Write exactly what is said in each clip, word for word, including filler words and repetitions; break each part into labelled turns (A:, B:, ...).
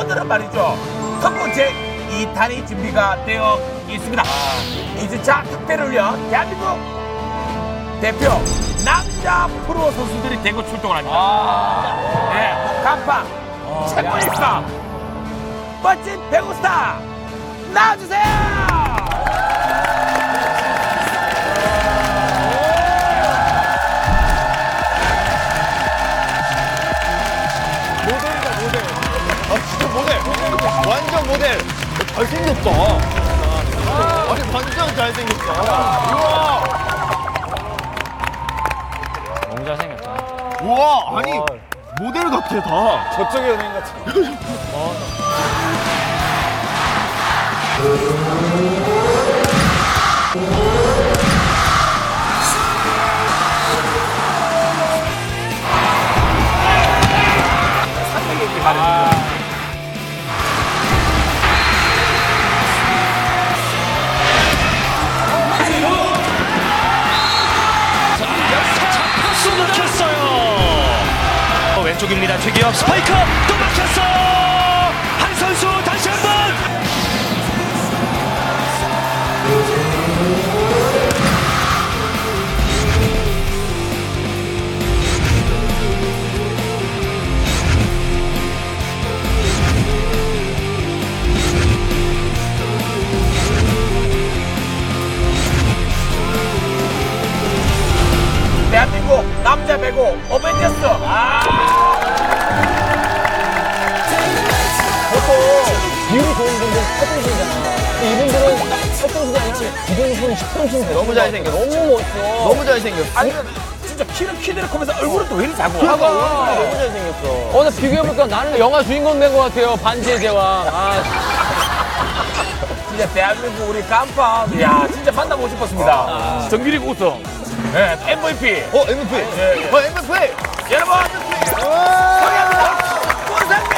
A: 오늘은 말이죠. 특구 제이 탄이 준비가 되어 있습니다. 이 주차 특배를 위한 대한민국 대표 남자 프로 선수들이 대구 출동을 합니다. 아~ 네, 간판 어, 최고의 스타, 멋진 배구 스타 나와주세요.
B: 모델! 완전 모델! 잘생겼다. 아니, 완전 잘생겼다. 우와!
C: 너무 잘생겼다.
B: 우와! 아니, 모델 같아, 다.
C: 저쪽에 연예인 같아.
A: 아.
D: 막혔어요. 왼쪽입니다. 최기업 스파이크 또 막혔어요. 한 선수 다시 한번.
A: 대한민국 남자 배구 어벤져스. 아~
E: 보통 비율이 좋은 분들은 팔 등신이잖아. 근데 이분들은 팔 등신이 아니라 이 등신, 십 등신.
B: 너무 잘생겼어.
E: 너무 멋있어.
B: 너무 잘생겼어.
A: 아니 진짜 키는 키대로 크면서 얼굴은 또 왜 이리 작고.
E: 그러니까.
B: 너무 잘생겼어.
E: 어, 나 비교해보니까 나는 영화 주인공 된 것 같아요. 반지의 제왕. 아.
A: 진짜 대한민국 우리 깜빡. 야 진짜 만나보고 싶었습니다. 아. 정규리그 우승. 네, 엠브이피.
B: 어, 엠브이피.
A: 예, 예.
B: 어, 엠브이피.
A: 여러분, 소개합니다. 문상민!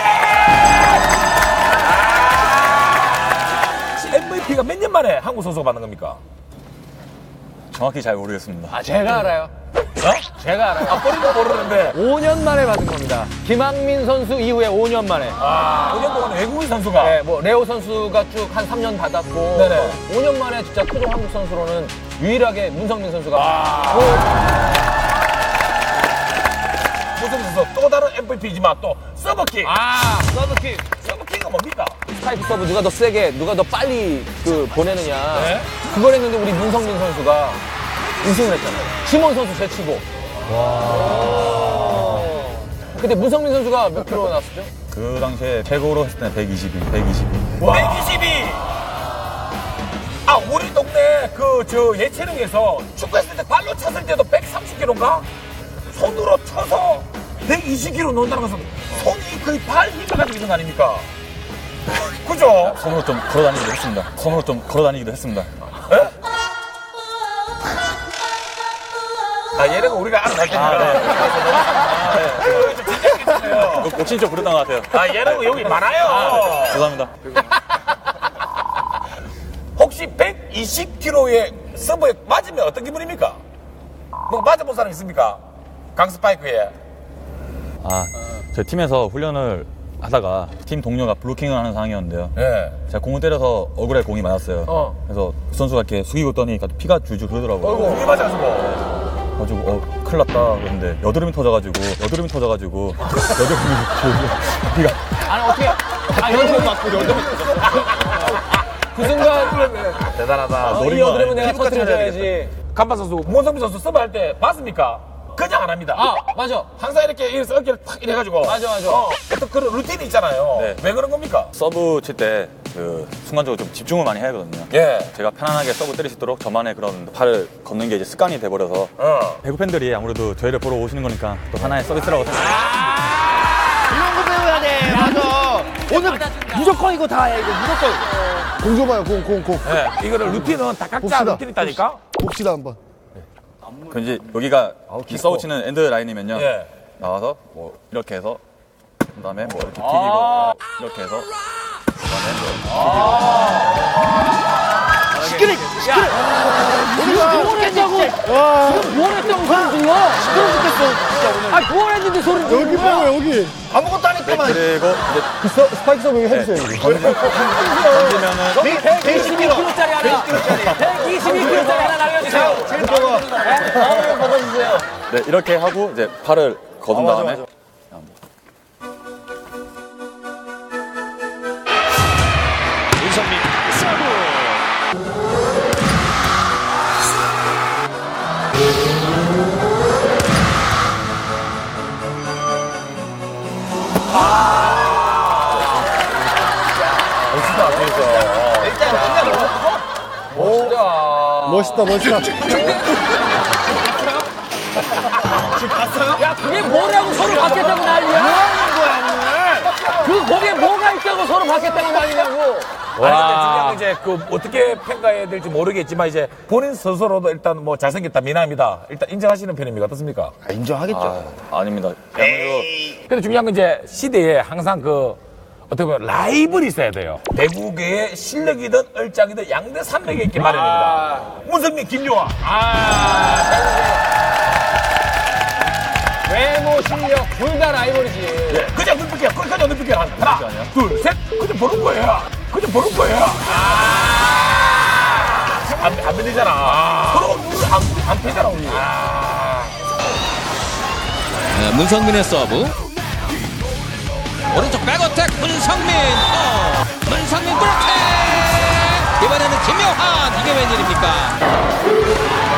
A: 아~ 엠브이피가 몇 년 만에 한국 선수가 받는 겁니까?
C: 정확히 잘 모르겠습니다.
E: 아, 제가 알아요.
A: 어?
E: 제가 알아요.
A: 아, 뿌리도 모르는데.
E: 오 년 만에 받은 겁니다. 김학민 선수 이후에 오 년 만에.
A: 아, 오 년 동안 외국인 선수가.
E: 네, 뭐, 레오 선수가 쭉 한 삼 년 받았고.
A: 네네.
E: 오 년 만에 진짜 토종 한국 선수로는 유일하게 문성민 선수가.
A: 아.
E: 또
A: 무슨 선수 또 다른 엠브이피지만 또 서브킥.
E: 아,
A: 서브킥. 서브킥은 뭡니까?
E: 스파이크 서브 누가 더 세게, 누가 더 빨리 그 보내느냐.
A: 네?
E: 그걸 했는데 우리 문성민 선수가 우승을 했잖아요. 심원 선수 제치고. 와. 근데 문성민 선수가 몇 킬로 나왔었죠?
C: 그 당시에 최고로 했을 때는 백이십이, 백이십이.
A: 백이십이. 아, 우리 동네 그 저 예체능에서 축구했을 때 발로 찼을 때도 백삼십 킬로인가? 손으로 쳐서 백이십 킬로 넣는다는 것은 손이 거의 발 힘을 가지고 있는 거 아닙니까? 그죠?
C: 손으로 좀 걸어다니기도 했습니다. 손으로 좀 걸어다니기도 했습니다.
A: 에? 아, 얘네가 우리가 알아갈 테니까.
C: 아, 네.
A: 아, 네. 좀 긴장했어요.
C: 욕심 좀 부렸던 것 같아요.
A: 아, 얘는 여기 많아요.
C: 아, 네. 죄송합니다.
A: 혹시 백이십 킬로의 서브에 맞으면 어떤 기분입니까? 뭐 맞아본 사람 있습니까? 강스파이크에.
C: 아, 저희 팀에서 훈련을 하다가 팀 동료가 블로킹을 하는 상황이었는데요.
A: 예.
C: 제가 공을 때려서 얼굴에 공이 맞았어요.
A: 어.
C: 그래서 그 선수가 이렇게 숙이고 있더니 피가 줄줄 흐르더라고요.
A: 어이구, 공이 맞아가지고.
C: 그래가지고 어 큰일 났다 그랬는데 여드름이 터져가지고 여드름이 터져가지고 여드름이 피가
E: 아니, 어떻게. 아, 여드름 맞고 여드름. 그 순간.
A: 대단하다.
C: 아,
E: 이 여드름은 내가 터뜨려줘야지.
A: 간판 선수, 문성민 선수 서브 할 때 봤습니까? 그냥 안 합니다.
E: 아, 맞아.
A: 항상 이렇게 이래서 어깨를 탁 이래가지고.
E: 맞아, 맞아.
A: 어, 어떤 그런 루틴이 있잖아요.
C: 네.
A: 왜 그런 겁니까?
C: 서브 칠 때 그 순간적으로 좀 집중을 많이 해야 하거든요.
A: 예.
C: 제가 편안하게 서브 때릴 수 있도록 저만의 그런 팔을 걷는 게 이제 습관이 돼버려서
A: 어.
C: 배구 팬들이 아무래도 저희를 보러 오시는 거니까 또 하나의 서비스라고 생각해요.
B: 이런 거 배워야 돼. 맞아. 오늘 무조건 이거 다 해. 이거 무조건.
F: 공 줘봐요, 공, 공, 공.
A: 예. 이거를 루틴은 다 각자
F: 봅시다.
A: 루틴이 있다니까?
F: 봅시다, 한번.
C: 그 이제 여기가 서브 치는 엔드 라인이면요.
A: 예.
C: 나와서 뭐 이렇게 해서 그다음에 뭐 이렇게 튀기고 이렇게 해서 그다음에 뭐 이렇게 튀기고
B: 시끄러, 시끄러. 우리가
E: 모르겠다고. 뭘 했다고 소리 질러? 시끄러워 죽겠어, 진짜 오늘. 아, 뭘 했는데 소리 질러?
F: 여기 빼고 여기.
B: 아무것도 안 했구만.
C: 그리고 이제
F: 그 서, 스파이크 서브 해주세요. 여기.
C: 던지면은
E: 백이십이 킬로그램짜리 하나. 백이십이 킬로그램짜리 하나 날려주세요.
B: 다음으로 받아주세요.
C: 네, 이렇게 하고 이제 팔을 거둔 다음에
D: 문성민 서브.
F: 멋있다, 멋있다.
E: 야, 그게 뭐라고 서로 받겠다고 난리야? 뭐 하는 거야, 오늘? 그 거기에 뭐가 있다고 서로 받겠다고 난리냐고.
A: 아니 근데 중요한 건 이제 그 어떻게 평가해야 될지 모르겠지만 이제 본인 스스로도 일단 뭐 잘생겼다 미남이다 일단 인정하시는 편입니까 어떻습니까?
B: 아, 인정하겠죠.
C: 아, 아닙니다. 그야말로
A: 근데 중요한 건 이제 시대에 항상 그 어떻게 보면 라이벌이 있어야 돼요. 배구계의 실력이든 얼짱이든 양대 산맥이 있기 마련입니다. 문성민, 김요한.
E: 외모, 실력, 둘 다 라이벌이지.
A: 네. 그냥 눈빛이야. 그냥 눈빛이야. 하나, 둘, 셋. 그냥 보는 거예요. 그냥 보는 거예요. 아. 안, 안 밀리잖아. 서로 눈을 안, 안 패잖아, 우리.
G: 네, 문성민의 서브. 오른쪽 백어택 문성민. 어, 문성민 브로킹. 이번에는 김요한. 이게 웬일입니까?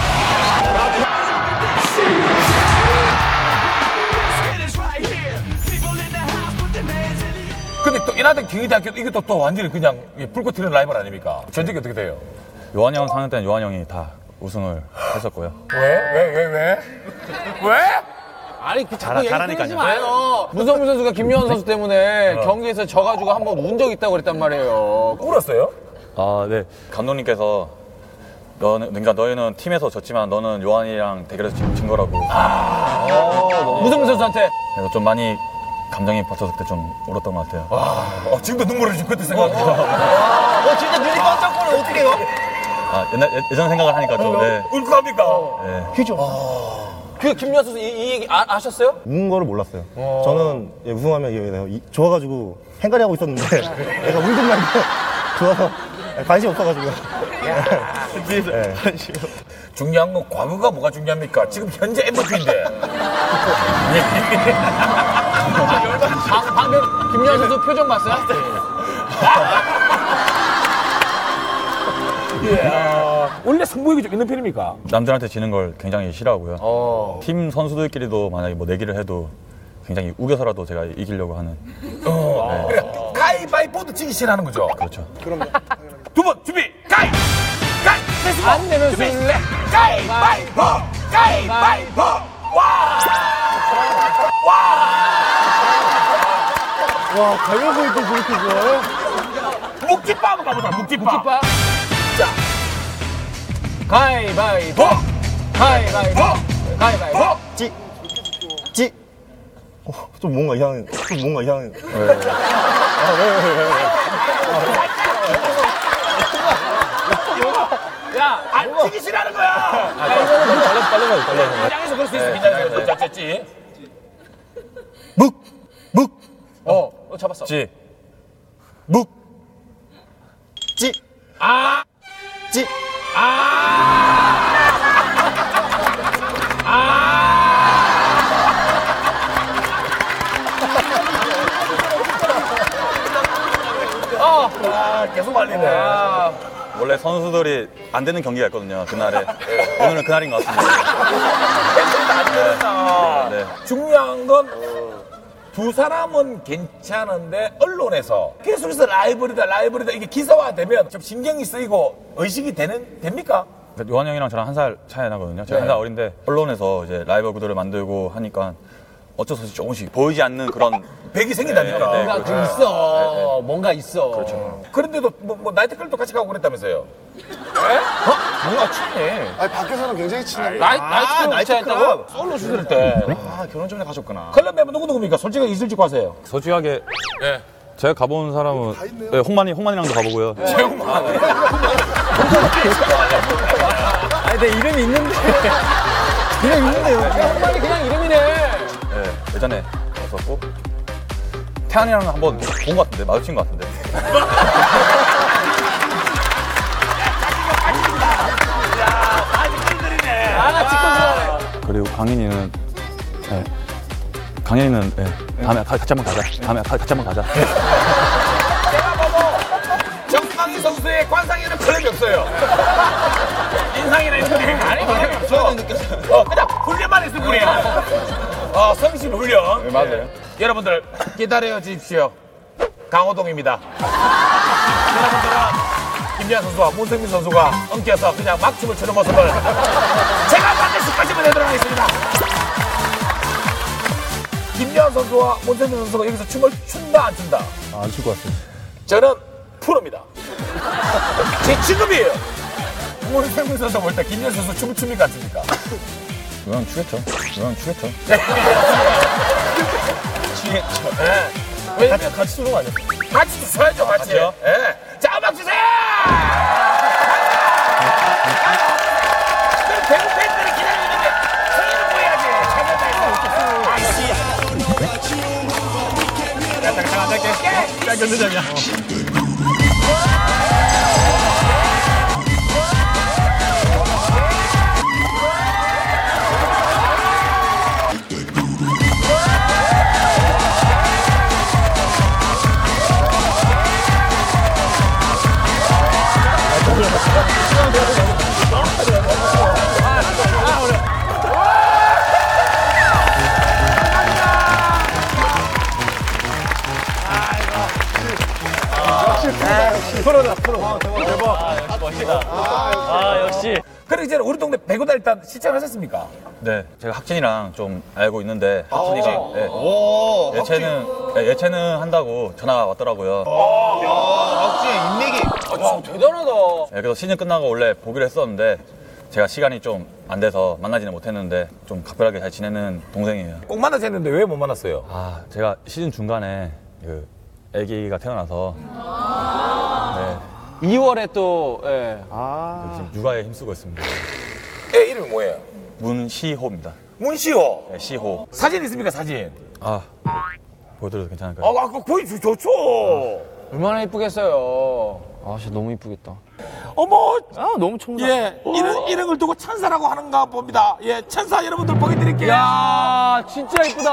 A: 근데 또 인하대 경희대학교도 이게 또, 또 완전히 그냥 불꽃 튀는 라이벌 아닙니까? 전적이 어떻게 돼요?
C: 요한 형 사는 때는 요한 형이 다 우승을 했었고요.
A: 왜? 왜? 왜? 왜? 왜?
E: 아니, 그 자꾸 얘기 끊지 마요. 문성민 선수가 김요한 선수 때문에 경기에서 져가지고 한번 운 적 있다고 그랬단 말이에요.
A: 울었어요?
C: 아, 네. 감독님께서 너는, 그러니까 너희는 팀에서 졌지만 너는 요한이랑 대결에서 진, 진 거라고.
E: 문성민 선수한테.
C: 그래서 좀 많이 감정이 받쳐서 그때 좀 울었던 것 같아요.
A: 어, 지금도 눈물을 지금 그때 생각합니다.
B: 어, 진짜 눈이 번쩍거려. 어떻게 해요?
C: 아, 옛날, 예- 예전 생각을 하니까 좀, 네.
A: 울컥합니까?
C: 네.
E: 그 김요한 선수 이, 이 얘기 아, 아셨어요?
H: 우는 거를 몰랐어요. 저는 예, 우승하면 이게 이- 좋아가지고 행가리 하고 있었는데 얘가 울든 말고 좋아서 관심 없어가지고. 네.
A: 중요한 건 과거가 뭐가 중요합니까? 지금 현재 엠버피인데.
E: 방, 방금 김요한 선수 표정 봤어요?
A: 원래 승부욕이 좀 있는 편입니까?
C: 남들한테 지는 걸 굉장히 싫어하고요. 팀 선수들끼리도 만약에 뭐 내기를 해도 굉장히 우겨서라도 제가 이기려고 하는.
A: 그러니까 가위바위보도 지기 싫어하는 거죠.
C: 그렇죠.
A: 두 번 준비 가위 가위 됐습니다.
E: 안 내면
A: 준비
E: 술래.
A: 가위바위보 가위바위보 와
F: 와, 달려보일 때 저렇게 좋아해?
A: 묵집밥 한번 가보자. 묵집밥.
E: 묵집밥.
A: 자
E: 가위바위보.
A: 보
E: 가위바위보. 가위바위보.
A: 보.
H: 찌, 찌. 어, 좀 뭔가 이상해. 좀 뭔가 이상해.
E: 야,
A: 안 지기 싫어하는 거야.
C: 빨리, 빨리 가요, 빨리 가요.
A: 긴장해서 그럴 수 있어. 긴장해서. 자, 쨌지.
C: 묵! 묵!
E: 어, 어, 잡았어.
C: 지. 묵!
H: 찌,
A: 아.
H: 찌.
A: 아, 계속 말리네.
C: 원래 선수들이 안 되는 경기가 있거든요, 그날에. 오늘은 그날인 것 같습니다. 네.
A: 중요한 건 두 사람은 괜찮은데 언론에서 계속해서 라이벌이다 라이벌이다 이게 기사화되면 좀 신경이 쓰이고 의식이 되는 됩니까?
C: 요한 형이랑 저랑 한 살 차이 나거든요. 제가 한 살 어린데 언론에서 이제 라이벌 구도를 만들고 하니까 어쩔 수 없이 조금씩 보이지 않는 그런
A: 백이 생긴다니까.
C: 네, 네,
E: 뭔가 좀 있어. 뭔가 있어. 그렇죠.
A: 그런데도 뭐, 뭐 나이트클럽도 같이 가고 그랬다면서요?
E: 뭔가 친해.
F: 아니, 밖에서는 굉장히 친해.
E: 나이, 나이트클럽 같이 했다고?
A: 솔로 슈즈일 때
H: 아, 결혼 전에 가셨구나.
A: 클럽 멤버 누구 누구입니까? 솔직하게 이슬 짓고 하세요.
C: 솔직하게 제가 가본 사람은 네, 홍만이 홍만이랑도 가보고요.
E: 아니 내 이름이 있는데. 이름 있는데요. 빨리 그냥 이름이네.
C: 네, 예전에 갔었고 태안이랑 한번 본 것 같은데 마주친 것 같은데. 그리고 강인이는 네. 강인이는 네. 다음에 가- 같이 한번 가자. 다음에 가- 같이 한번 가자.
A: 제가 보고 정강희 선수의 관상에는 클럽이 없어요. 인상이나 이런 게 아니 클럽이 없어. 어, 그냥 훈련만 했을 뿐이야. 어, 성실 훈련. 네, 맞아요. 여러분들 기다려 주십시오. 강호동입니다. 여러분들은 김지한 선수와 문성민 선수가 엉켜서 그냥 막춤을 추는 모습을 제가 반드시 까집어내도록 하겠습니다. 김지한 선수와 문성민 선수가 여기서 춤을 춘다 안 춘다?
H: 아, 안 출 것 같습니다.
A: 저는 프로입니다. 제 직업이에요. 문성민 선수 볼 때 김지한 선수 춤을 춥니까 안 춥니까?
C: 그냥 추겠죠. 그냥 추겠죠.
A: 추겠죠. 네. 왜냐면
H: 같이 추는 거 아니에요?
A: 같이 쳐야죠, 같이. 예. 자, 음악 주세요! 그럼 대구 팬들이 기다리고 있는데, 성인은 뭐 해야지? 찾아다 이거. 잠깐, 잠깐, 잠깐. 자, 견디자냐.
E: 아 역시.
A: 그리고 이제 우리 동네 배구단 일단 시청하셨습니까?
C: 네, 제가 학진이랑 좀 알고 있는데 학진이가 네, 예체능 네, 예체능 한다고 전화가 왔더라고요.
E: 와 대단하다.
C: 네, 그래서 시즌 끝나고 원래 보기로 했었는데 제가 시간이 좀 안 돼서 만나지는 못했는데 좀 각별하게 잘 지내는 동생이에요.
A: 꼭 만나자 했는데 왜 못 만났어요?
C: 아, 제가 시즌 중간에 그 아기가 태어나서 네,
E: 이월에 또 예.
C: 지금 육아에 힘쓰고 있습니다.
A: 애 이름이 뭐예요?
C: 문시호입니다.
A: 문시호.
C: 네, 시호.
A: 사진 있습니까, 사진?
C: 아, 보여드려도 괜찮을까요?
A: 아, 아까 보여주 좋죠.
E: 얼마나 이쁘겠어요. 아 진짜 너무 이쁘겠다.
A: 어머,
E: 아 너무 청각.
A: 예, 이런, 이런 걸 두고 천사라고 하는가 봅니다. 예, 천사 여러분들 보여드릴게요.
E: 야 진짜 이쁘다.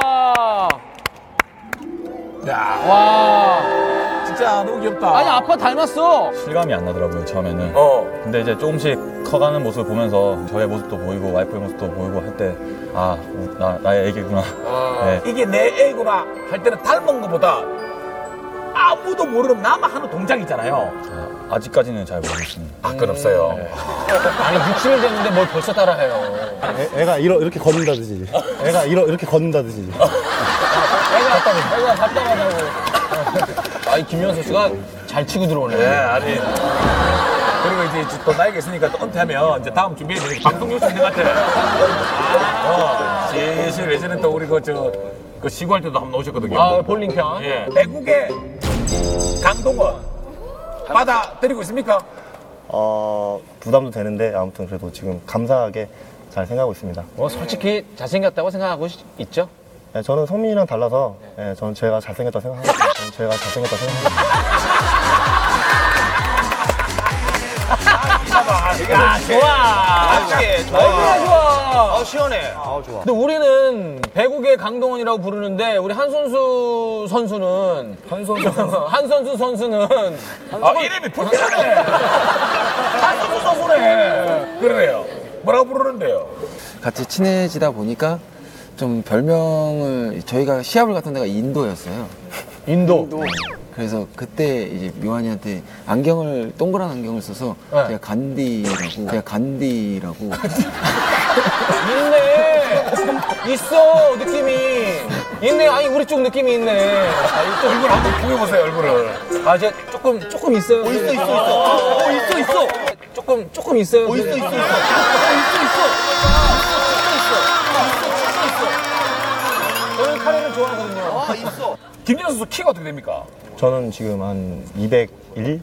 A: 야,
E: 와.
A: 진짜 너무 귀엽다.
E: 아니 아빠 닮았어.
C: 실감이 안 나더라고요, 처음에는.
A: 어.
C: 근데 이제 조금씩 커가는 모습을 보면서 저의 모습도 보이고 와이프의 모습도 보이고 할 때 아, 나, 나의 애기구나. 네.
A: 이게 내 애구나 할 때는 닮은 것보다 아무도 모르는 나만 하는 동작 있잖아요.
C: 아, 아직까지는 잘 모르겠습니다.
A: 아, 그건 없어요.
E: 아니 육십일 됐는데 뭘 벌써 따라해요.
H: 애, 애가 이러, 이렇게 걷는다듯이. 애가 이러, 이렇게 걷는다듯이.
E: 애가 애가 답답하다고. 아이 김현 선수가 잘 치고 들어오네.
A: 네, 아니. 그리고 이제 또 나이가 있으니까 또 은퇴하면 이제 다음 준비해 드리니까 방송 요청 있는 것 같아. 어, 제실 예전에 또 우리 그 저, 그 시구할 때도 한번 오셨거든요.
E: 아 볼링 편.
A: 예. 외국의 강동원 받아들이고 있습니까?
H: 어, 부담도 되는데 아무튼 그래도 지금 감사하게 잘 생각하고 있습니다.
E: 뭐 솔직히 잘생겼다고 생각하고 시- 있죠?
H: 네, 저는 성민이랑 달라서 네, 저는 제가 잘생겼다 생각합니다. 저는 제가 잘생겼다 생각합니다.
A: 야, 좋아.
E: 얼마나 좋아. 아 시원해. 아 좋아. 근데 우리는 배국의 강동원이라고 부르는데 우리 한선수 선수는 한선수 한선수 선수는
A: 아, 이름이 불편하네. 한국도 선수네. 그래요. 뭐라고 부르는데요?
I: 같이 친해지다 보니까 좀 별명을 저희가 시합을 갔던 데가 인도였어요.
E: 인도.
I: 그래서 그때 이제 묘한이한테 안경을 동그란 안경을 써서
E: 네.
I: 제가 간디라고 제가 간디라고
E: 있네. 있어 느낌이 있네. 아니 우리 쪽 느낌이 있네.
A: 또 얼굴 한번 보여보세요, 얼굴을.
E: 아 이제 조금 조금 있어요. 어, 있어 있어 있어. 어 있어 있어. 조금 조금 있어요. 어 있어 있어 있어. 있어 있어. 저는 카레를 좋아하거든요.
A: 김진호 선수 키가 어떻게 됩니까?
H: 저는 지금 한 이백일?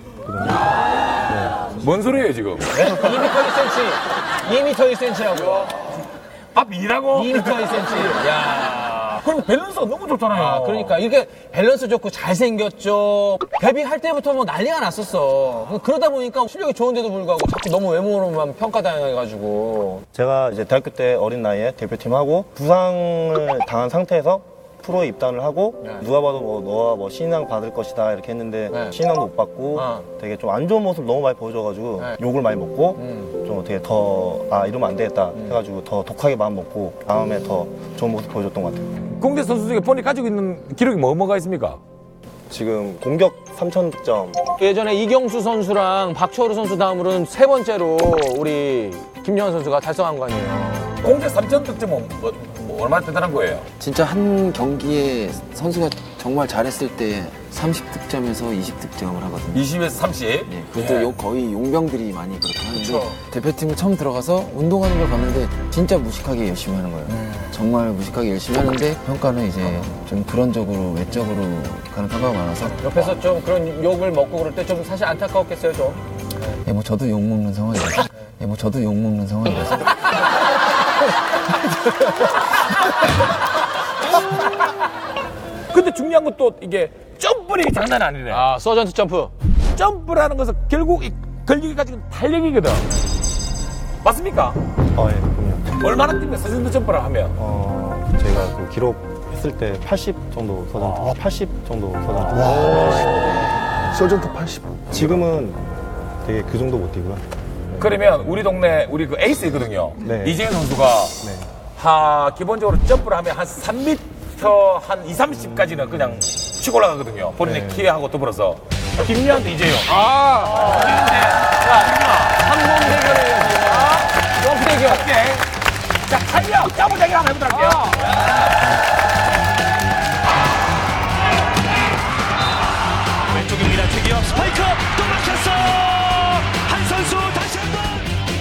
A: 뭔 소리예요 지금?
E: 이 미터 일 센티미터. 이 미터 일 센티미터라고요.
A: 아 미라고?
E: 이 미터 일 센티미터. 야.
A: 그럼 밸런스가 너무 좋잖아요.
E: 아, 그러니까 이렇게 밸런스 좋고 잘생겼죠. 데뷔할 때부터 뭐 난리가 났었어. 그러다 보니까 실력이 좋은데도 불구하고 자꾸 너무 외모로만 평가당해가지고.
H: 제가 이제 대학교 때 어린 나이에 대표팀하고 부상을 당한 상태에서 프로에 입단을 하고
E: 네.
H: 누가 봐도 뭐 너가 뭐 신인왕 받을 것이다 이렇게 했는데
E: 네.
H: 신인왕도 못 받고
E: 어.
H: 되게 좀 안 좋은 모습 너무 많이 보여줘가지고
E: 네.
H: 욕을 많이 먹고
E: 음.
H: 좀 어떻게 더 아 이러면 안 되겠다 해가지고 더 독하게 마음 먹고 다음에 더 좋은 모습 보여줬던 것 같아요.
A: 공대 선수 중에 본인이 가지고 있는 기록이 뭐 뭐가 있습니까?
H: 지금 공격 삼천 득점
E: 예전에 이경수 선수랑 박철우 선수 다음으로는 세 번째로 우리 김영환 선수가 달성한 거 아니에요.
A: 공대 삼천 득점은 뭐, 뭐 얼마나 대단한 거예요?
I: 진짜 한 경기에 선수가 정말 잘했을 때 삼십 득점에서 이십 득점을 하거든요.
A: 이십에서 삼십.
I: 예, 그것도 요- 거의 용병들이 많이 그렇게 하는데 대표팀을 처음 들어가서 운동하는 걸 봤는데 진짜 무식하게 열심히 하는 거예요. 정말 무식하게 열심히 하는데 평가는 이제 좀 부론적으로 외적으로 가는 평가가 많아서
E: 옆에서 좀 그런 욕을 먹고 그럴 때 좀 사실 안타까웠겠어요, 좀.
I: 예, 뭐 저도 욕 먹는 상황이라서 예, 뭐 저도 욕 먹는 상황이라서
A: 근데 중요한 건 또 이게 점프력이 장난 아니네.
E: 아, 서전트 점프.
A: 점프라는 것은 결국 이 근육이 가지고 있는 탄력이거든. 맞습니까?
H: 어, 예, 그럼요.
A: 얼마나 뛰면 서전트 점프를 하면?
H: 어, 제가 그 기록 했을 때 팔십 정도 서전트 팔십 정도 서전트
F: 서전트 팔십.
H: 지금은 되게 그 정도 못 뛰고요.
A: 그러면 우리 동네 우리 그 에이스거든요.
H: 네.
A: 이재현 선수가
H: 네.
A: 하 기본적으로 점프를 하면 한 삼 미터 한 이, 삼십까지는 그냥 치고 올라가거든요. 본인의
H: 네.
A: 키하고 더불어서. 김유한도 이재현. 아, 자,
E: 한몸 대결을 해야지. 점프 대결.
A: 오케이. 자, 탄력 점프 대결 한번 해보도록 할게요.
D: 왼쪽입니다. 최기업 스파이크 또 막혔어. 한 선수 다시 한 번.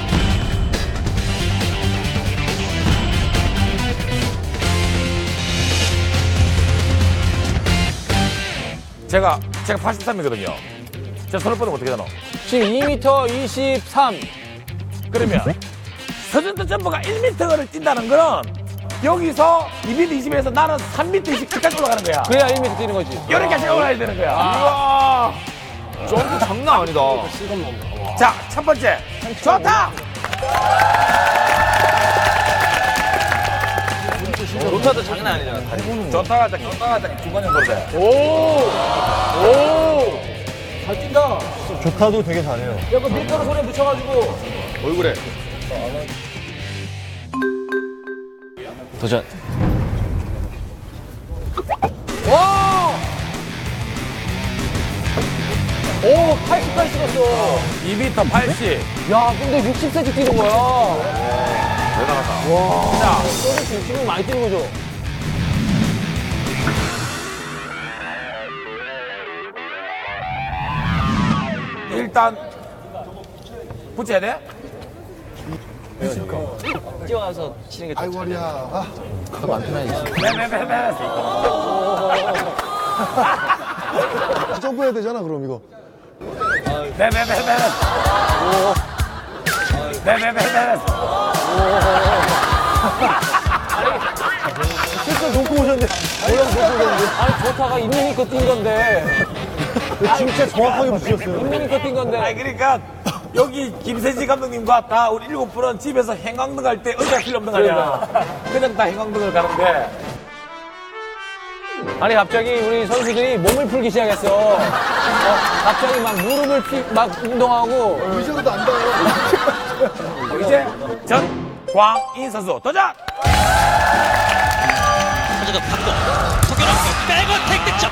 A: 제가 제가 팔십삼이거든요. 제가 손을 뻗으면 어떻게 되노?
E: 지금 이 미터 이십삼.
A: 그러면 서전트 점프가 일 미터를 뛴다는 거는 여기서 이 미터 이십에서 나는 삼 미터 이십까지 올라가는 거야.
E: 그래야 일 미터 뛰는 거지.
A: 이렇게 올라가야 되는 거야. 우와.
B: 점프 장난 아니다.
A: 자, 첫 번째. 좋다.
B: 로타도 장난 아니잖아. 다리.
A: 좋다가 딱 좋다가 딱 중간 정도로 돼.
E: 오! 오! 잘 뛴다.
H: 조타도 되게 잘해요.
E: 야, 그 밀가루 손에 묻혀가지고.
B: 얼굴에.
I: 도전.
E: 와! 오, 팔십까지 찍었어.
A: 이 미터 팔십.
E: 야, 근데 육십 센티미터 뛰는 거야.
A: 대단하다.
E: 와. 자, 소리 지금 많이 뛰는 거죠?
A: 일단 붙여야 돼?
I: 뛰어가서 치는 게
F: 아이고, 허리야. 아,
I: 더 많긴 하지.
A: 네네네네.
F: 점프해야 되잖아, 그럼 이거.
A: 네네네네. 네네네네.
F: 실컷 놓고 오셨는데. 올라서 놓고 오셨는데.
E: 아니, 좋다가 있는 거 뛴 건데.
F: 진짜 정확하게 붙이셨어요.
E: 있는 거 뛴 건데.
A: 아니 그러니까 여기 김세지 감독님과 다 우리 일곱 분은 집에서 행강등 할 때 의자 필요 없는 거 아니야. 그냥 다 행강등을 가는데.
E: 아니, 갑자기 우리 선수들이 몸을 풀기 시작했어. 어, 갑자기 막 무릎을 피, 막 운동하고.
F: 의자도 안 닿아요.
A: 이제 전광인 선수 도전!
G: 타자가 받고 속여놓고 빼고 택득점.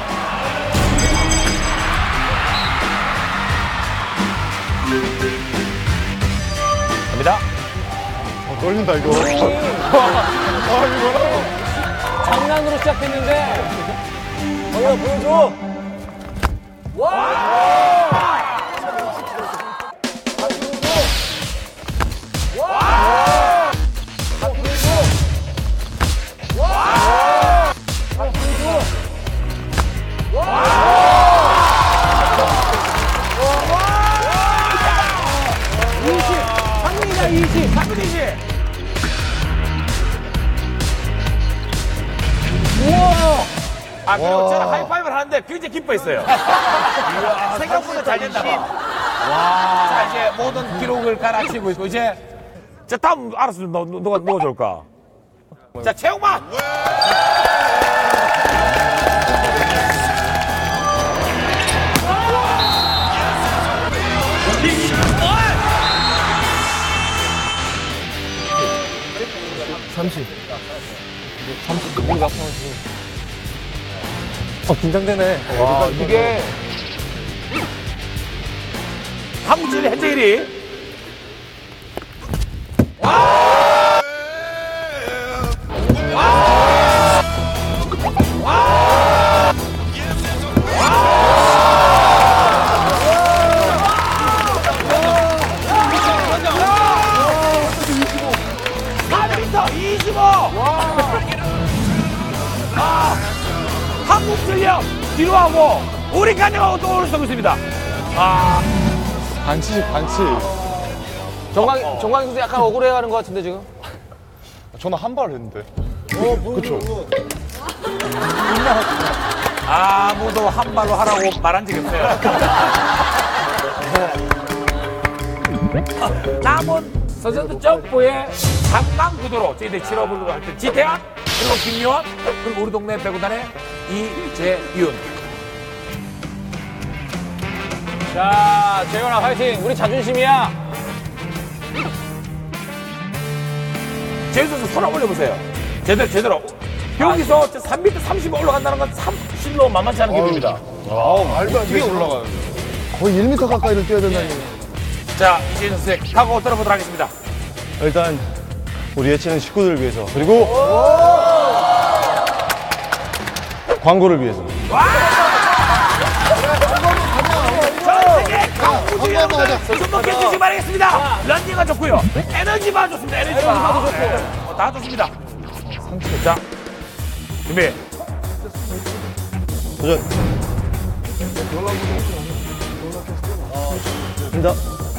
A: 갑니다.
F: 어, 떨린다, 이거. 아, 이거 뭐라고.
E: 장난으로 시작했는데. 어, 보여줘. 와!
A: 아, 그리고 저는 하이파이브를 하는데 굉장히 기뻐했어요. 생각보다 잘 된다. 와. 자, 이제 모든 기록을 갈아치우고 있고, 이제, 자, 다음, 알았어. 너, 누가, 누가 좋을까? 자, 최용만!
H: 삼십. 삼십. 우리가 어, 긴장되네.
A: 와, 이게. 한국진의 현재 일 위. 아, 한국전력 뒤로하고 우리 간영하고 또 올라서고 있습니다. 아,
F: 반치, 반치.
E: 정광, 정광 선수 약간 억울해하는 것 같은데 지금?
F: 저는 한 발 했는데. 어, 그쵸.
A: 아무도 한 발로 하라고 말한 적이 없어요. 남은 서전드 점프의 상강 구도로 저희들이 치러보려고 할 때 지태환, 그리고 김요한, 그리고 우리 동네 배구단의 이재윤.
E: 자, 재현아 화이팅! 우리 자존심이야!
A: 재윤 선수 손 한번 올려보세요. 제대로, 제대로. 여기서 저 삼 미터 삼십 올라간다는 건 삼십로 만만치 않은 기분입니다.
F: 아, 말도 안 되게 올라가는. 거의 일 미터 가까이를 뛰어야 된다니.
A: 자, 이재윤 선수의 각오 들어보도록 하겠습니다.
H: 일단 우리 예치는 식구들을 위해서 그리고 광고를 위해서.
A: 전 세계 강구주 여러분 손목해 주시기 바라겠습니다. 런닝은 좋고요. 에너지바 좋습니다. 에너지바도 좋고. 네. 어, 다 좋습니다. 자, 준비.
H: 도전. 간다.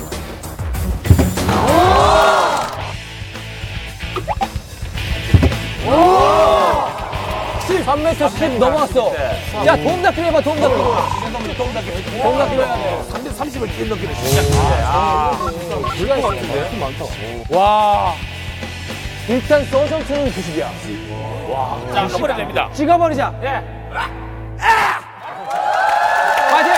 E: 삼 미터 십 넘어왔어. 야, 도움 닫기 해봐, 도움 닫기.
A: 도움 닫기 해야
E: 도움 닫기 해야 돼.
A: 삼 미터 삼십을 뛰는 넘기는 시작인데. 아,
E: 불가 있는데? 많다. 와. 일단 서전트는 구십이야.
A: 자, 써버려야 됩니다.
E: 찍어버리자.
A: 예.
E: 파이팅!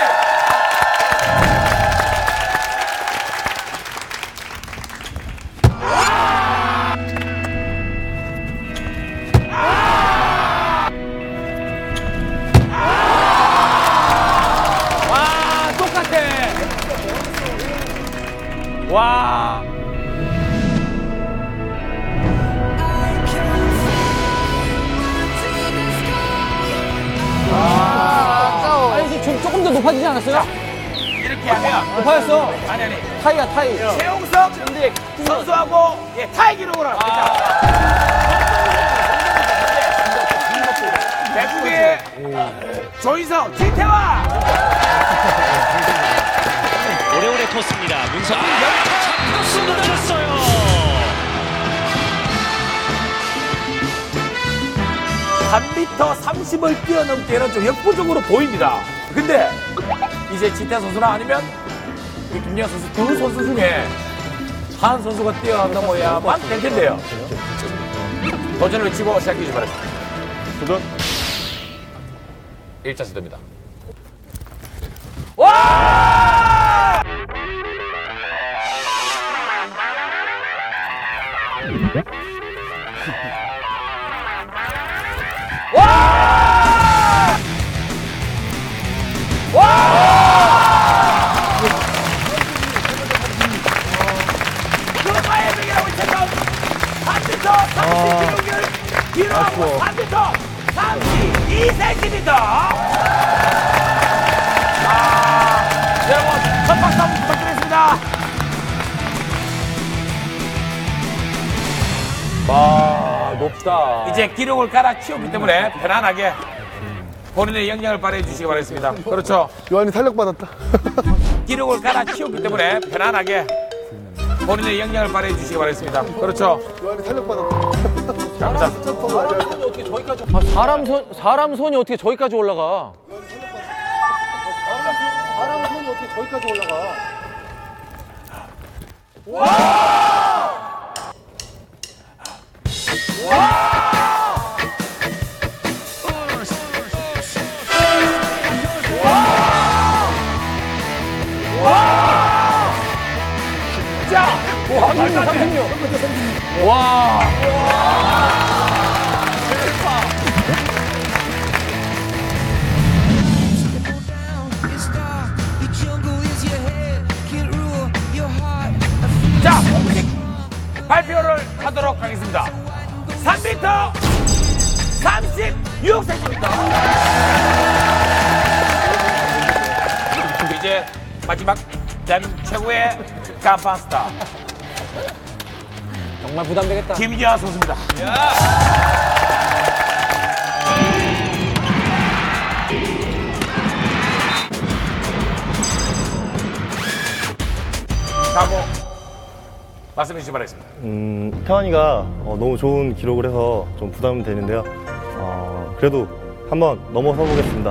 E: 와, 똑같아. 와. 아니, 지금 조금 더 높아지지 않았어요?
A: 이렇게 하면.
E: 높아졌어.
A: 아니, 아니.
E: 타이야, 타이.
A: 최용석 선수하고 예, 타이 기록을 합니다. 대국의 조인성, 지태환.
G: 오래오래 컸습니다. 문성민 연타 잡고 쏟아졌어요.
A: 삼 미터 삼십을 뛰어넘기에는 좀 역부족으로 보입니다. 근데 이제 지태 선수나 아니면 김영 선수 두 선수 중에 한 선수가 뛰어넘어야만 될 텐데요. 도전을 외치고 시작해 주시기 바랍니다.
F: 도전.
A: 일 차 시도입니다. 와! 와! 와! 그마의 백이라고 있잖아. 삼 미터 삼십 기록을 기록하고 삼 미터 삼십이 센티미터. 아, 여러분 첫 박수 한번 부탁드리겠습니다.
E: 와, 높다.
A: 이제 기록을 갈아치웠기 때문에 편안하게 본인의 역량을 발휘해 주시기 바라겠습니다. 그렇죠.
F: 요한이 탄력받았다.
A: 기록을 갈아치웠기 때문에 편안하게 본인의 역량을 발휘해 주시기 바라겠습니다. 그렇죠.
F: 요한이 탄력받았다.
A: 자,
E: 어떻게 저기까지? 아, 사람 손 사람 손이 어떻게 저기까지 올라가? 사람 손이 어떻게 저기까지 올라가? 와! 와! 와, 말도 안 돼. 와.
A: 자, 공식 발표를 하도록 하겠습니다. 삼 미터 삼십육 센티미터. 이제 마지막 대한민국 최고의 간판 스타.
E: 정말 부담되겠다.
A: 김기아 선수입니다. 각오 말씀해 주시기 바라겠습니다.
H: 음, 태환이가 어, 너무 좋은 기록을 해서 좀 부담이 되는데요. 어, 그래도 한번 넘어서 보겠습니다.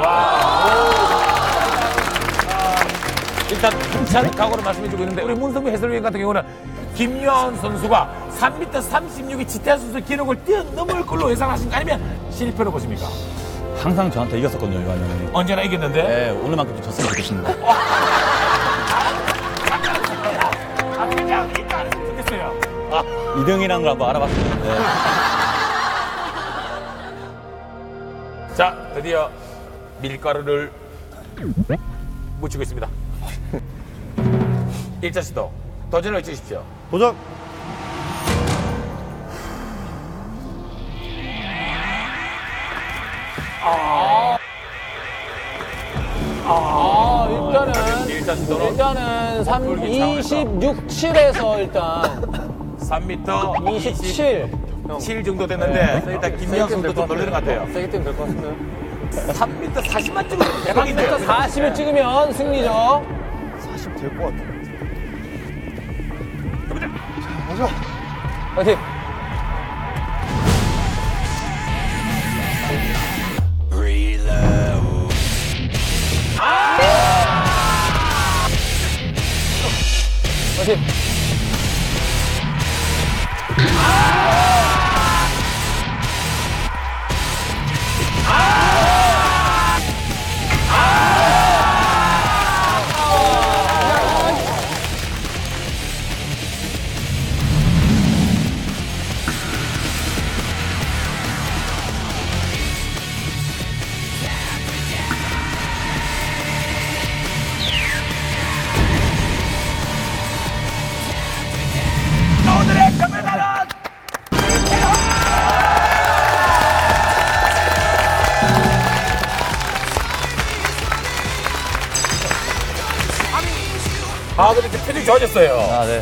A: 일단 힘찬 각오를 말씀해주고 있는데 우리 문성민 해설위원 같은 경우는 김유한 선수가 삼 미터 삼십육이 지태현 선수 기록을 뛰어넘을 걸로 예상하신 거 아니면 실패로 보십니까?
C: 항상 저한테 이겼었거든요, 이완 형이.
A: 언제나 이겼는데?
C: 네, 오늘만큼 좀 졌으면 좋겠습니다.
A: 아, 그냥 이따 안 했으면 좋겠어요.
C: 아, 이 등이란 걸 한번 알아봤었는데.
A: 자, 드디어 밀가루를 묻히고 있습니다. 일자 시도 도전을 해주십시오.
H: 도전!
E: 아, 일단은
A: 일자 시도로
E: 일단은 삼, 이십육, 칠에서 일단
A: 삼 미터
E: 이십칠.
A: 칠 정도 됐는데 일단 김유한 선수도 좀 놀리는 것 같아요.
E: 세게 뛰면 될 것 같은데요?
A: 삼 미터 사십만 찍으면 대박인데요.
E: 사십을 찍으면 승리죠.
F: 사십 될 것 같아.
E: 파이팅! 파이팅!
A: 오늘의 금메달은 아, 근데 이제 표정이 좋아졌어요.
C: 아, 네.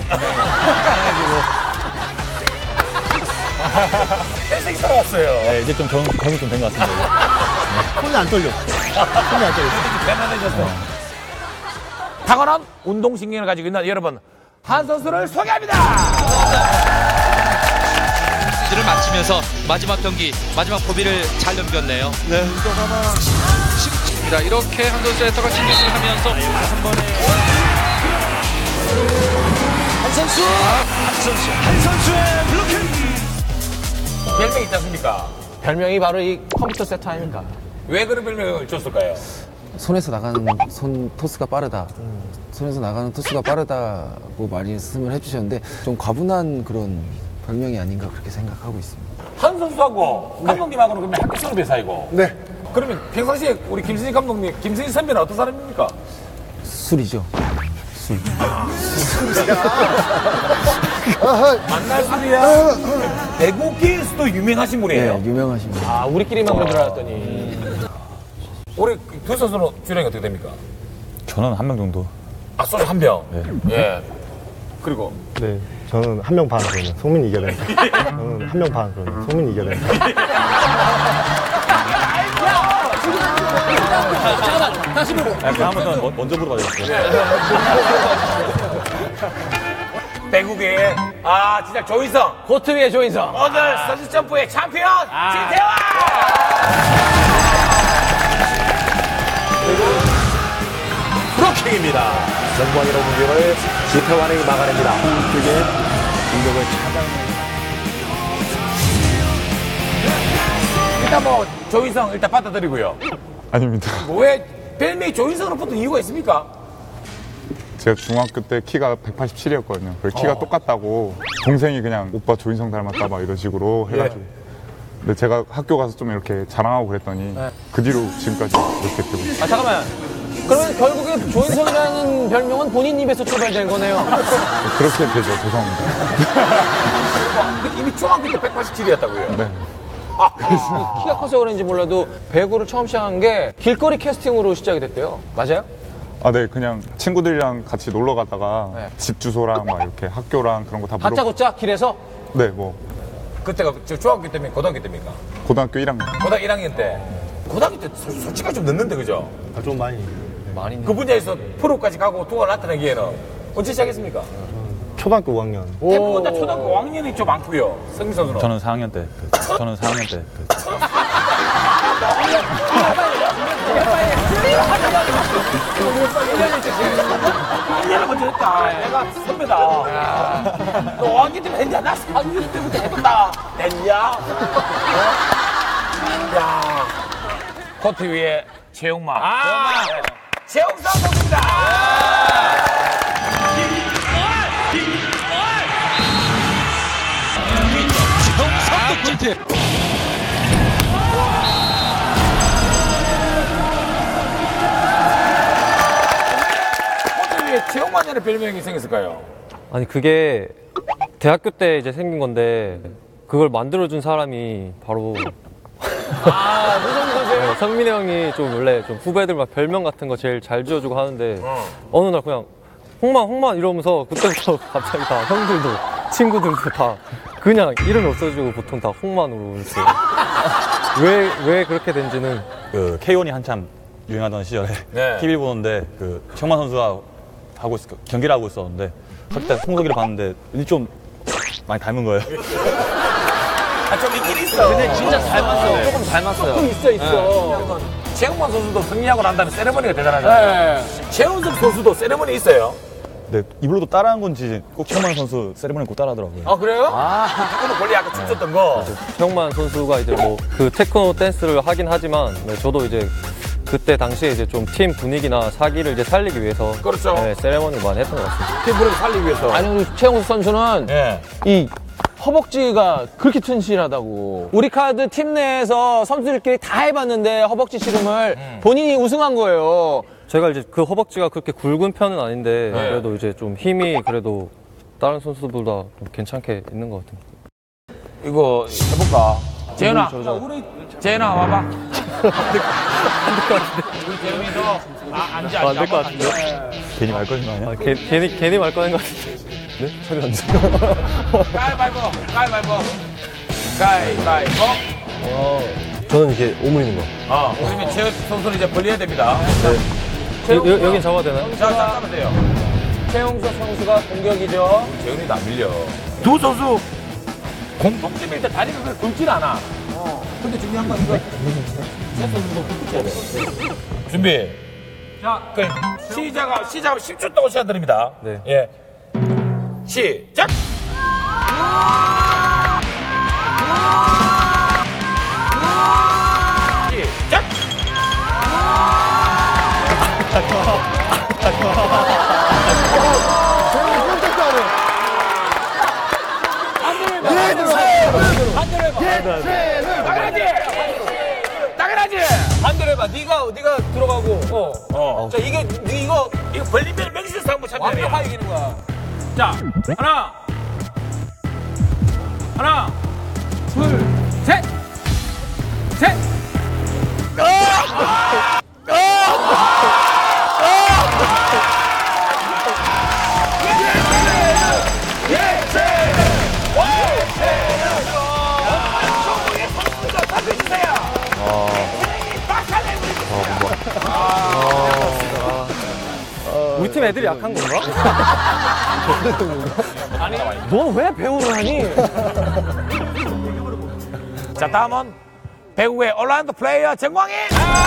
A: 회색이 살아왔어요.
C: 네, 이제 좀 정, 정이 좀 된 것 같습니다.
H: 손이 안 떨려. 손이 안 떨려.
A: 편안해졌어요. 탁월한 운동신경을 가지고 있는 여러분, 한 선수를 소개합니다.
G: 를 마치면서 마지막 경기, 마지막 고비를 잘 넘겼네요.
F: 네.
G: 자, 이렇게 한 선수의 터가 진격을 하면서 한 번에 한 선수, 한 선수, 한 선수의 블로킹.
A: 별명 있지 않습니까?
E: 별명이 바로 이 컴퓨터 세터 아닙니까?
A: 왜 그런 별명을 줬을까요?
I: 손에서 나가는 손 토스가 빠르다. 손에서 나가는 토스가 빠르다고 말씀을 해주셨는데 좀 과분한 그런 별명이 아닌가 그렇게 생각하고 있습니다.
A: 한 선수하고 감독님하고는 그러면 학교 수업의 사이고.
F: 네.
A: 그러면 평상시에 우리 김승희 감독님, 김승희 선배는 어떤 사람입니까?
I: 술이죠. 술.
A: 만날 술이야. 대구기에서도 유명하신 분이에요.
I: 네, 유명하신 분.
E: 아, 우리끼리만 그런 줄 알았더니.
A: 우리 두 선수는 주량이 어떻게 됩니까?
C: 저는 한 명 정도.
A: 아, 소주 한 병.
C: 네.
A: 예. 그리고
H: 네. 저는 한 명 반 그러면 송민이 이겨야 된다. 저는 한 명 반 그러면 송민이 이겨야 된다.
C: 아, 그 한번 먼저 물어봐주세요.
A: 배구계의 아 진짜 조인성
E: 코트 위에 조인성.
A: 오늘 선수 점프의 챔피언 진태환.
J: 브로킹입니다. 정관이로 공격을 지태환이 막아냅니다. 그게 공격을 차단합니다.
A: 일단 뭐 조인성 일단 받아들이고요.
F: 아닙니다.
A: 왜 별명이 조인성으로 붙은 이유가 있습니까?
F: 제가 중학교 때 키가 백팔십칠이었거든요. 그 키가
A: 어.
F: 똑같다고 동생이 그냥 오빠 조인성 닮았다 막 이런 식으로 해가지고. 근데 제가 학교 가서 좀 이렇게 자랑하고 그랬더니 그 뒤로 지금까지 이렇게 되고 있어요.
E: 아 잠깐만. 그러면 결국에 조인성이라는 별명은 본인 입에서 출발된 거네요.
F: 그렇게 되죠. 죄송합니다.
A: 이미 중학교 때 백팔십칠이었다고요?
F: 네.
E: 아, 키가 커서 그런지 몰라도 배구를 처음 시작한 게 길거리 캐스팅으로 시작이 됐대요. 맞아요?
F: 아, 네. 그냥 친구들이랑 같이 놀러 가다가
E: 네.
F: 집 주소랑 막 이렇게 학교랑 그런 거 다 물어.
E: 다짜고짜 길에서?
F: 네, 뭐
A: 그때가 저 중학교 때입니까? 고등학교 때입니까?
F: 고등학교 일 학년.
A: 고등학교 일 학년 때. 고등학교 때 솔- 솔직히 좀 늦는데 그죠?
H: 아, 좀 많이.
E: 많이.
A: 그 분야에서 프로까지 가고 투어 나타나기에는 언제 시작했습니까?
H: 초등학교 오 학년.
A: 대부분 다 초등학교 오 학년이 좀 많고요. 성민 선수는.
C: 저는 사 학년 때. 그, 저는 사 학년 때. 그,
A: 일 년을 먼저 했다. 내가 선배다. 너 오 학년 때면 했냐? 나 사 학년 때부터 해본다. 됐냐? 어? 야. 코트 위에 최용만. 아! 최용상 선수입니다. 코트 위에 최용만이라는 별명이 생겼을까요?
K: 아니 그게 대학교 때 이제 생긴 건데 그걸 만들어준 사람이 바로
E: 아, 무슨 선수예요?
K: 네, 성민이 형이 좀 원래 좀 후배들 막 별명 같은 거 제일 잘 지어주고 하는데 어. 느 날 그냥 홍만 홍만 이러면서 그때부터 갑자기 다 형들도 친구들도 다 그냥 이름이 없어지고 보통 다 홍만으로 이렇게 왜, 왜 그렇게 된지는
C: 그 케이온이 한참 유행하던 시절에
A: 네.
C: 티비 보는데 그 형만 선수가 하고 있, 경기를 하고 있었는데 그때 홍석이를 봤는데 좀 많이 닮은 거예요.
A: 아, 좀 있긴 있어.
E: 근데 진짜 닮았어요. 조금 닮았어요. 조금 있어, 있어.
A: 최용만 선수도 승리하고 난 다음에 세레머니가 대단하잖아요. 네. 최은석 선수도 세레머니 있어요.
C: 네, 이불로도 따라한 건지 꼭 최용만 선수 세리머니 꼭 따라하더라고요.
E: 아, 그래요?
A: 아, 그거는 원래 아까 춤췄던 거.
K: 최용만 선수가 이제 뭐 그 테크노 댄스를 하긴 하지만 네, 저도 이제 그때 당시에 이제 좀 팀 분위기나 사기를 이제 살리기 위해서
A: 그렇죠.
K: 네, 세레머니 많이 했던 것 같습니다.
A: 팀 분위기 살리기 위해서.
E: 아니, 우리 최용수 선수는
A: 예.
E: 이 허벅지가 그렇게 튼실하다고. 우리 카드 팀 내에서 선수들끼리 다 해봤는데 허벅지 씨름을
A: 음.
E: 본인이 우승한 거예요.
K: 제가 이제 그 허벅지가 그렇게 굵은 편은 아닌데
A: 네.
K: 그래도 이제 좀 힘이 그래도 다른 선수들보다 좀 괜찮게 있는 것 같아요.
A: 이거 해볼까? 재현아, 재현아 와봐.
K: 안 될 것 같은데.
A: 우리 재현이도 아, 앉아.
K: 안 될 것 같은데.
C: 괜히 말 거는 거 아니야?
K: 아, 개, 괜히 괜히 말 꺼낸 것 같은데. 네? 소리 안 들려.
A: 가위바위보, 가위바위보, 가위바위보.
H: 저는 이렇게 오므리는 거.
A: 어, 그러면 최 선수는 이제 벌려야 됩니다.
K: 여, 여, 여긴 잡아야 되나요?
A: 자, 자, 잡으면 돼요.
E: 최용수 선수가 공격이죠.
A: 재현이도 안 밀려. 두 선수 공통점일 때 다리가 그렇게 굵진 않아. 근데 중요한 건 이거. 최 선수도 붙여야 돼. 준비. 자, 그 시작, 시작 십 초 동안 시간 드립니다.
K: 네.
A: 예. 시작! 시작! 당연하지! 당연하지!
E: 반대로 해봐. 네가 네가 들어가고. 어.
A: 어.
E: 자 이게 네 이거
A: 이거 벌리면 명시에서 한번 참여해.
E: 완벽하게 이기는 거야.
A: 자, 하나, 하나, 둘, 셋, 셋.
K: 우리 팀 애들이 약한 건가?
E: 아니, 너 왜 배우를 하니?
A: 자, 다음은 배구의 올라운드 플레이어 정광희.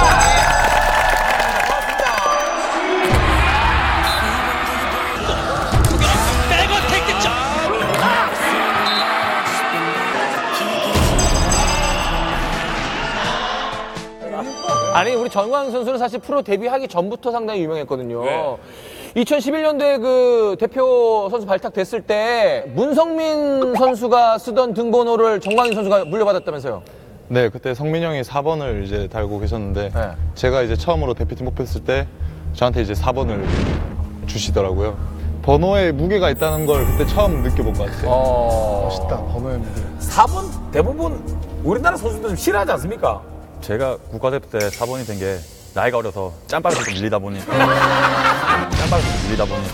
D: 백어택 득점.
E: 아니, 우리 정광희 선수는 사실 프로 데뷔하기 전부터 상당히 유명했거든요. 네. 이천십일 년도에 그 대표 선수 발탁됐을 때 문성민 선수가 쓰던 등번호를 정광희 선수가 물려받았다면서요?
L: 네, 그때 성민 형이 사 번을 이제 달고 계셨는데 네. 제가 이제 처음으로 대표팀 뽑혔을 때 저한테 이제 사 번을 주시더라고요. 번호에 무게가 있다는 걸 그때 처음 느껴본 것 같아요.
A: 어...
B: 멋있다, 번호에 무게.
A: 사 번 대부분 우리나라 선수들 좀 싫어하지 않습니까?
C: 제가 국가대표 때 사 번이 된 게 나이가 어려서 짬바에서 좀 밀리다 보니 짬바에서 좀 밀리다 보니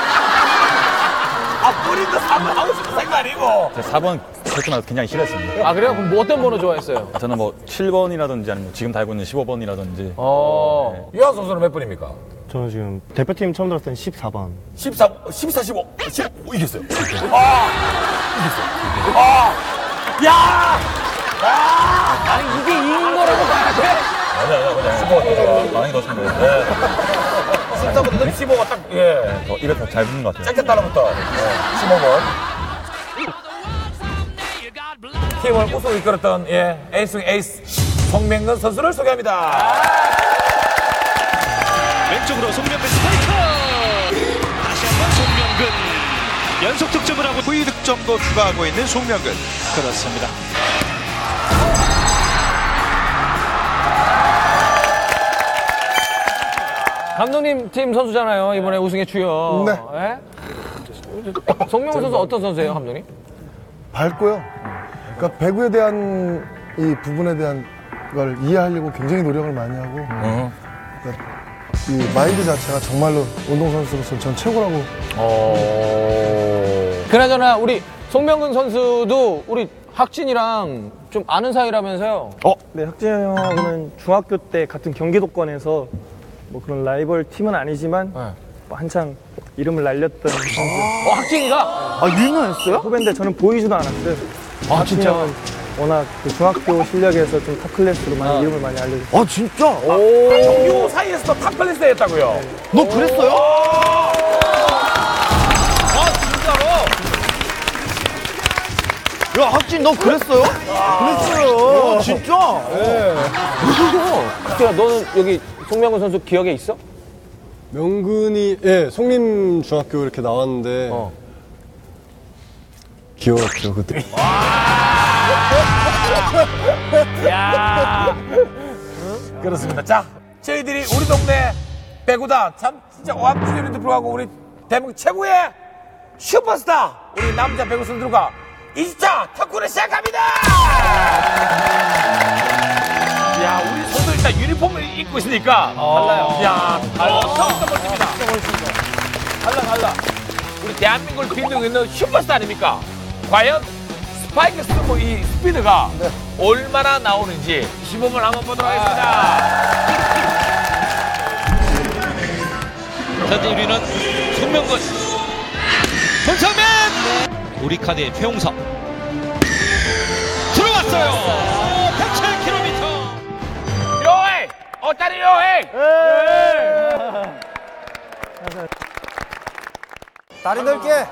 A: 아, 뿌린도 사 번 하고 싶은 생각 아니고
C: 제가 사 번 그때마다 굉장히 싫어했습니다.
E: 아, 그래요? 그럼 뭐 어떤 번호 좋아했어요?
C: 저는 뭐 칠 번이라든지 아니면 지금 달고 있는 십오 번이라든지.
A: 어. 네. 유한 선수는 몇 번입니까?
H: 저는 지금 대표팀 처음 들었을 땐 십사 번.
A: 십사, 십사, 십오. 십오, 이겼어요. 아! 이겼어요. 아! 야! 아!
E: 아니, 이게 이긴 거라고 봐야 돼?
C: 아니야, 아니야, 그냥 십오가 더 좋아. 많이 넣었습니다. 네.
A: 십사보다 십오가 딱, 예.
C: 더, 입에 더 잘 붙는 것 같아요.
A: 짝짝 달라붙어. 네. 십오 번. 팀을 우승을 이끌었던, 예, 에이스 에이스 송명근 선수를 소개합니다.
D: 왼쪽으로 송명근 스파이커. 다시 한번 송명근 연속 득점을 하고 후위 득점도 추가하고 있는 송명근. 그렇습니다.
E: 감독님 팀 선수잖아요. 이번에 우승의 주역.
M: 네.
E: 네? 송명근 선수 어떤 선수예요, 감독님?
M: 밝고요. 그러니까 배구에 대한 이 부분에 대한 걸 이해하려고 굉장히 노력을 많이 하고
A: 음.
M: 그러니까 이 마인드 자체가 정말로 운동선수로서 전 최고라고.
E: 어... 그나저나 우리 송명근 선수도 우리 학진이랑 좀 아는 사이라면서요?
N: 어? 네, 학진 형은 중학교 때 같은 경기도권에서 뭐 그런 라이벌 팀은 아니지만 네. 뭐 한창 이름을 날렸던 선수.
E: 어, 학진이가?
N: 아, 유명했어요? 후배인데 저는 보이지도 않았어요.
E: 아, 진짜?
N: 워낙 그 중학교 실력에서 좀 탑클래스로 많이 아. 이름을 많이 알려줬어요.
B: 아, 진짜?
A: 아, 아, 정규 사이에서도 탑클래스 했다고요? 네.
B: 너 그랬어요?
A: 아, 진짜로?
B: 야, 학진 너 그랬어요?
A: 그랬어요.
B: 야, 진짜?
A: 네.
E: 학진아, 너는 여기 송명근 선수 기억에 있어?
O: 명근이, 예, 송림 중학교 이렇게 나왔는데 어. 귀여웠죠 그때.
A: 야, 그렇습니다. 자, 저희들이 우리 동네 배구다 참 진짜 오합지졸인데 불구하고 우리 대한민국 최고의 슈퍼스타 우리 남자 배구 선수들과 이십 차 탁구를 시작합니다. 야, 우리 선수 일단 유니폼을 입고 있으니까 달라요. 야, 달라. 처음부터 멋집니다. 달라, 달라. 우리 대한민국을 빛내고 있는 슈퍼스타 아닙니까? 과연 스파이크 쓰고 이 스피드가 네. 얼마나 나오는지 시범을 한번 보도록 하겠습니다.
D: 현재 일 위는 송명근, 손창민, 우리 카드의 최용석 들어왔어요. 백칠 킬로미터.
A: 요행! 어따리 요행!
B: 다리 넓게.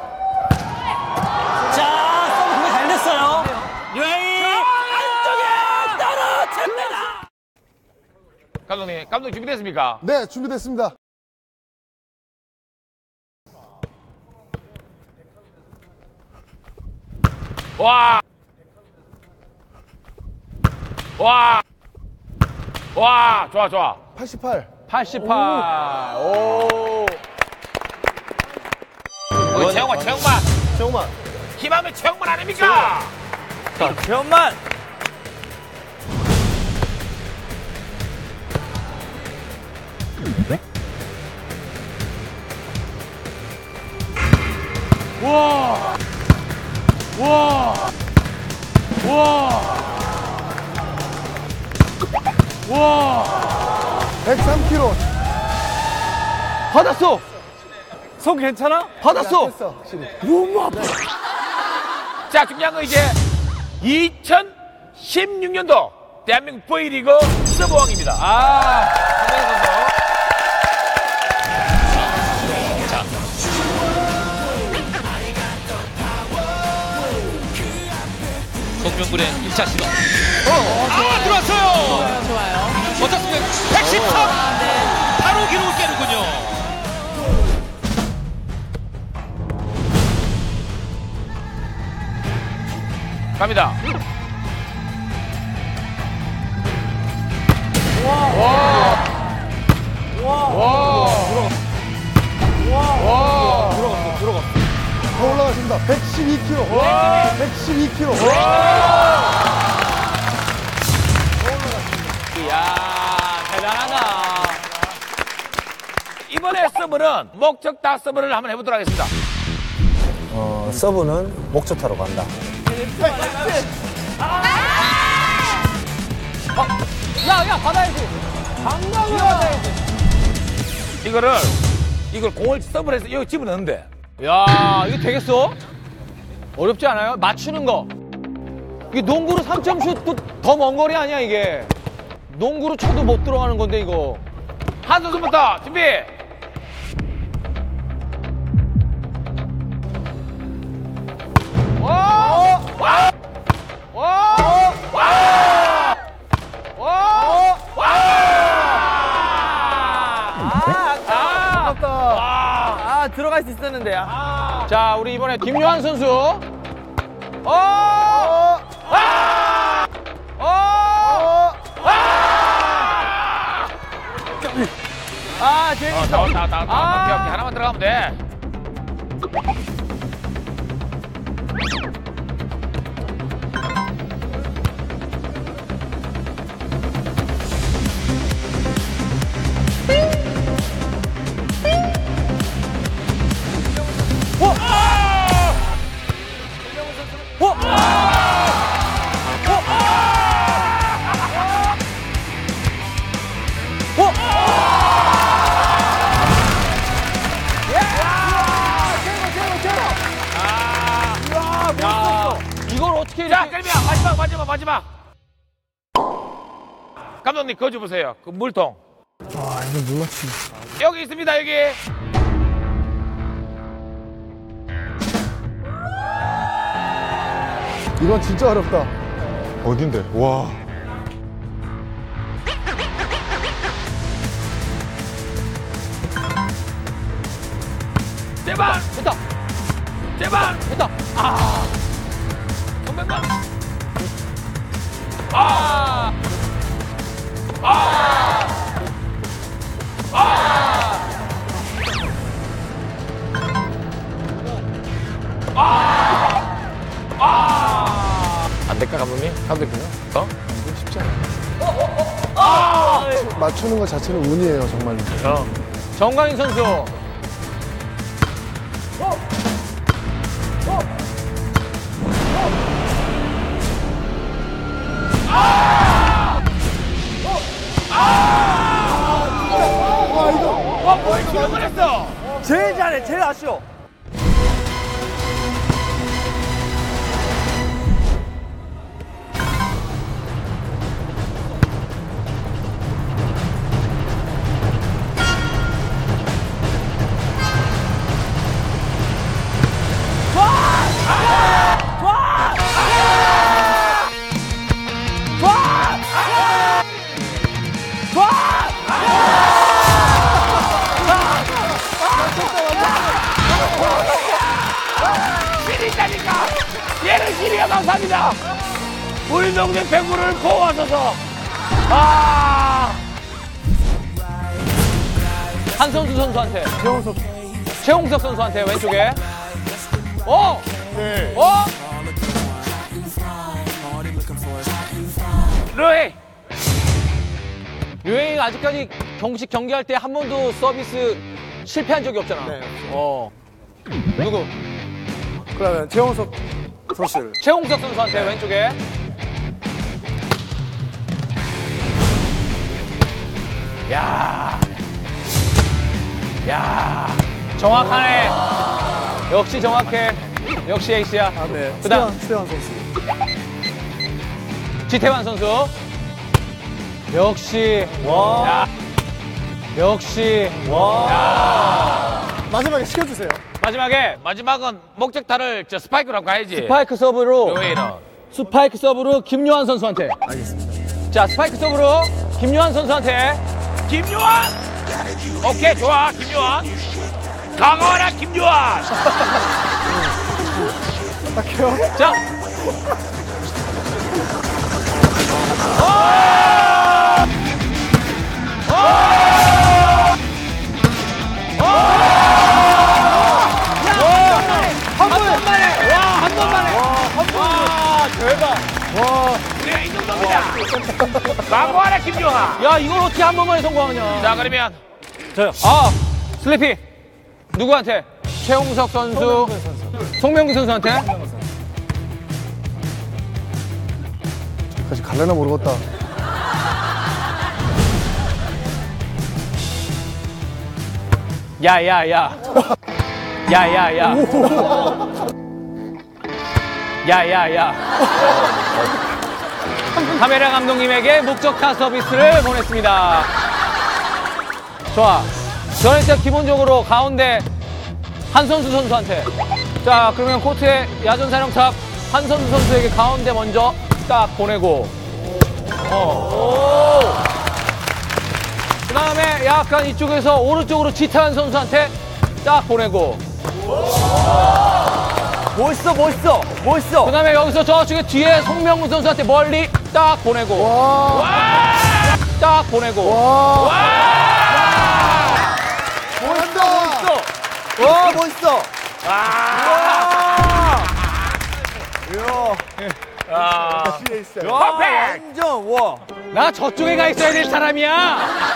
D: 자, 서브가 잘 됐어요. 유행이
A: 안쪽에 떨어집니다. 감독님, 감독 준비됐습니까?
M: 네, 준비됐습니다.
A: 와! 와! 와! 좋아, 좋아.
M: 팔십팔.
E: 팔십팔. 오.
A: 오. 최영만, 최영만.
M: 최영만.
A: 힘하면 최영만 아닙니까?
B: 자, 최영만.
A: 와! 와! 와! 와!
M: 백삼 킬로그램.
E: 받았어. 손 괜찮아? 받았어. 너무 아파.
A: 자, 중요한 건 이제 이천십육 년도 대한민국 V리그 서브왕입니다. 아,
G: 자. 송명근의 일 차 시도. 어, 아, 들어왔어요.
P: 좋아요, 좋아요.
G: 어떻습니까? 백십삼. 바로 기록을 깨는군요.
A: 갑니다.
E: 와. 와.
M: 와. 들어갔어, 들어갔어. 더 올라가십니다. 백십이 킬로그램. 와. 백십이 킬로그램.
A: 이야, 대단하다. 이번에 서브는 목적타 서브를 한번 해보도록 하겠습니다.
H: 어, 서브는 목적타로 간다.
E: 야, 야, 받아야지. 당당히 받아야지.
A: 이거를, 이걸 공을 서브를 해서 여기 집어넣는데.
E: 야, 이거 되겠어? 어렵지 않아요? 맞추는 거. 이게 농구로 삼 점 슛도 더 먼 거리 아니야, 이게. 농구로 쳐도 못 들어가는 건데, 이거.
A: 한 선수부터 준비!
E: 와! 와! 와! 와! 와! 와! 아, 아깝다. 아, 들어갈 수 있었는데. 아. 자, 우리 이번에 김요한 선수. 어! 아! 어! 아! 아, 재밌어.
A: 어, 나와, 나와, 나와, 나와.
E: 아.
A: 오케이, 오케이. 하나만 들어가면 돼.
E: 이걸 어떻게
A: 자,
E: 이렇게.
A: 끌면 마지막, 마지막, 마지막. 감독님, 그거 주보세요. 그 물통.
M: 아, 이거 못 맞추네.
A: 여기 있습니다, 여기.
M: 이건 진짜 어렵다.
F: 어딘데? 와.
A: 제발!
E: 됐다.
A: 제발!
E: 됐다. 아.
A: 정면만. 아! 아! 아! 아! 아! 안 될까, 감독님? 감독님? 어?
M: 이거 쉽지 않아. 아! 맞추는 것 자체는 운이에요, 정말로.
A: 어.
E: 정강인 선수.
A: 와, 이거. 와, 뭘 기억을 했어?
E: 제일 잘해, 제일 아쉬워.
A: 신이니까 얘는 신이가 감사합니다. 우리 동네 배구를 보호하셔서. 아.
E: 한선수 선수한테. 최홍석. 최홍석 선수한테 왼쪽에. 어! 네. 어?
A: 르이.
E: 류에잉 아직까지 정식 경기할 때 한 번도 서비스 실패한 적이 없잖아.
O: 네.
E: 어. 누구?
O: 그러면 최홍석 선수를.
E: 최홍석 선수한테 왼쪽에.
A: 야. 야.
E: 정확하네. 역시 정확해. 역시 에이스야.
N: 아, 네.
E: 그다음
N: 수태환 선수.
E: 지태환 선수. 역시.
N: 와.
E: 야. 역시.
N: 와. 마지막에 시켜주세요.
E: 마지막에
A: 마지막은 목적타를 저 스파이크로 가야지.
E: 스파이크 서브로.
A: 요웨이는.
E: 스파이크 서브로 김요한 선수한테. 알겠습니다. 자, 스파이크 서브로 김요한 선수한테.
A: 김요한. 오케이, 좋아, 김요한. 강화라 김요한.
N: 딱해요.
E: 자. 오! 오! 오! 한 번 만에! 와, 한 번 만에! 와, 한 번! 와, 대박! 와.
A: 네, 이 정도입니다. 강화라 김요한.
E: 야, 이걸 어떻게 한 번 만에 성공하냐.
A: 자, 그러면.
E: 저요. 아, 슬리피. 누구한테? 최홍석 선수. 송명근 선수한테?
M: 사실 갈래나 모르겠다.
E: 야, 야, 야. 야, 야, 야. 야, 야, 야. 카메라 감독님에게 목적타 서비스를 보냈습니다. 좋아. 저는 일단 기본적으로 가운데 한선수 선수한테. 자, 그러면 코트의 야전사령탑 한선수 선수에게 가운데 먼저 딱 보내고. 어. 오. 그 다음에 약간 이쪽에서 오른쪽으로 지태환 선수한테 딱 보내고. 멋있어, 멋있어, 멋있어. 그 다음에 여기서 저쪽에 뒤에 송명근 선수한테 멀리 딱 보내고. 와. 딱 보내고. 와. 와.
M: 멋있다.
E: 멋있어. 와, 멋있어. 와.
A: 아.
E: 와, 완전, 와. 나 저쪽에 가 있어야 될 사람이야.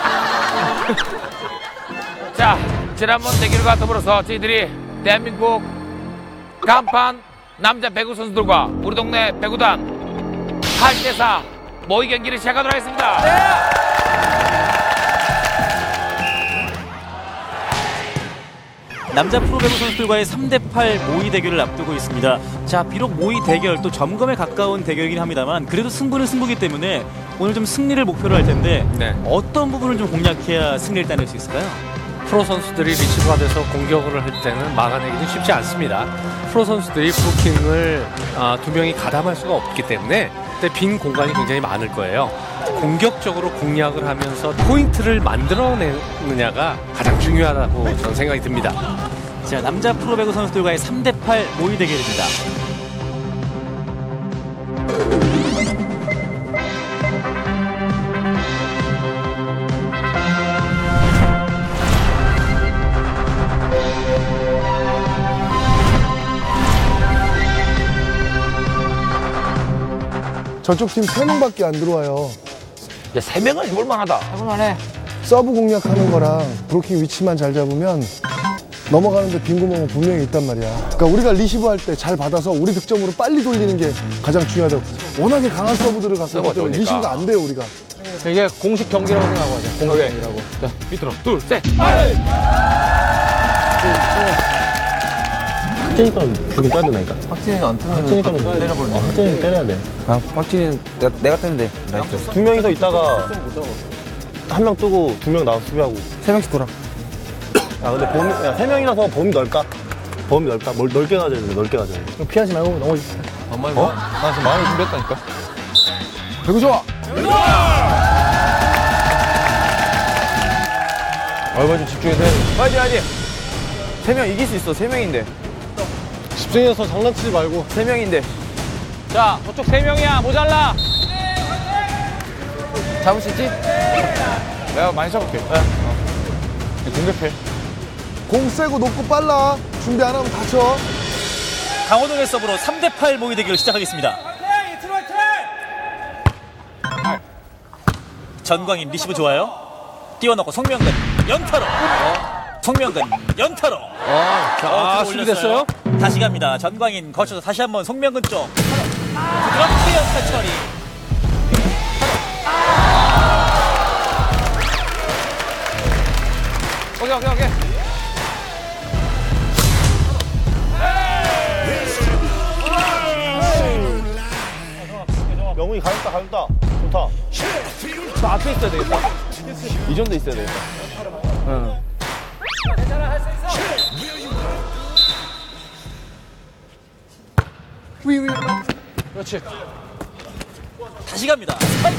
A: 자, 지난번 대결과 더불어서 저희들이 대한민국 간판 남자 배구 선수들과 우리 동네 배구단 팔 대 사 모의 경기를 시작하도록 하겠습니다. 네.
P: 남자 프로배구 선수들과의 삼 대 팔 모의 대결을 앞두고 있습니다. 자, 비록 모의 대결 또 점검에 가까운 대결이긴 합니다만 그래도 승부는 승부기 때문에 오늘 좀 승리를 목표로 할 텐데 네. 어떤 부분을 좀 공략해야 승리를 따낼 수 있을까요?
G: 프로 선수들이 리시브가 돼서 공격을 할 때는 막아내기는 쉽지 않습니다. 프로 선수들이 브로킹을 아, 두 명이 가담할 수가 없기 때문에 그때 빈 공간이 굉장히 많을 거예요. 공격적으로 공략을 하면서 포인트를 만들어내느냐가 가장 중요하다고 저는 생각이 듭니다.
P: 자, 남자 프로배구 선수들과의 삼 대 팔 모의 대결입니다.
M: 저쪽 팀 세 명밖에 안 들어와요.
A: 야, 세 명은 해볼만하다.
E: 해볼만해.
M: 서브 공략하는 거랑 브로킹 위치만 잘 잡으면 넘어가는데 빈 구멍은 분명히 있단 말이야. 그러니까 우리가 리시브 할 때 잘 받아서 우리 득점으로 빨리 돌리는 게 가장 중요하다고. 워낙에 강한 서브들을 갖고 있기 때문에 리시브가 안 돼요, 우리가.
E: 이게 공식 경기라고 생각하고 하자. 공식 경기라고. 자,
A: 밑으로 둘, 셋.
J: 확진이니까 죽인 떠야 되나니까?
I: 확진이가 안 뜨면
J: 확진이니까
I: 때려버려.
J: 확진이 때려야 돼.
I: 아, 확진이는 내가, 내가 뜨는데. 나이스.
H: 두 명이서 있다가 한 명 뜨고 두 명 나와서 수비하고
I: 세 명씩 돌아.
H: 아 근데 범위 야, 세 명이라서 범위 넓까? 범위 넓까? 넓, 넓게 가져야 돼. 넓게 가져야 돼.
N: 그럼 피하지 말고 넘어지세요.
L: 엄마 이거? 나 지금 마음을 준비했다니까.
M: 배구 좋아.
L: 얼마 좀 집중해서 해.
E: 맞지, 맞지. 세 명 이길 수 있어. 세 명인데.
O: 집중해서 장난치지 말고.
E: 세 명인데. 자, 저쪽 세 명이야. 모자라.
I: 잡을 수 있지?
L: 내가 많이 잡을게. 네. 어. 공격해.
M: 공 세고 높고 빨라. 준비 안 하면 다쳐.
P: 강호동의 서브로 삼 대 팔 모의 대결 시작하겠습니다. 전광인 리시브 좋아요. 띄워넣고 송명근 연타로. 송명근 연타로.
E: 어, 자, 아, 수비됐어요?
P: 다시 갑니다. 전광인 거쳐서 다시 한번 송명근 쪽. 부드럽게 연타 처리.
E: 오케이, 오케이, 오케이.
H: 명훈이 가볍다, 가볍다. 좋다.
E: 저 앞에 있어야 되겠다. 이 정도 있어야 되겠다. 응. 괜찮아, 할 수 있어. 위, 위. 그렇지.
P: 다시 갑니다. 스파이크.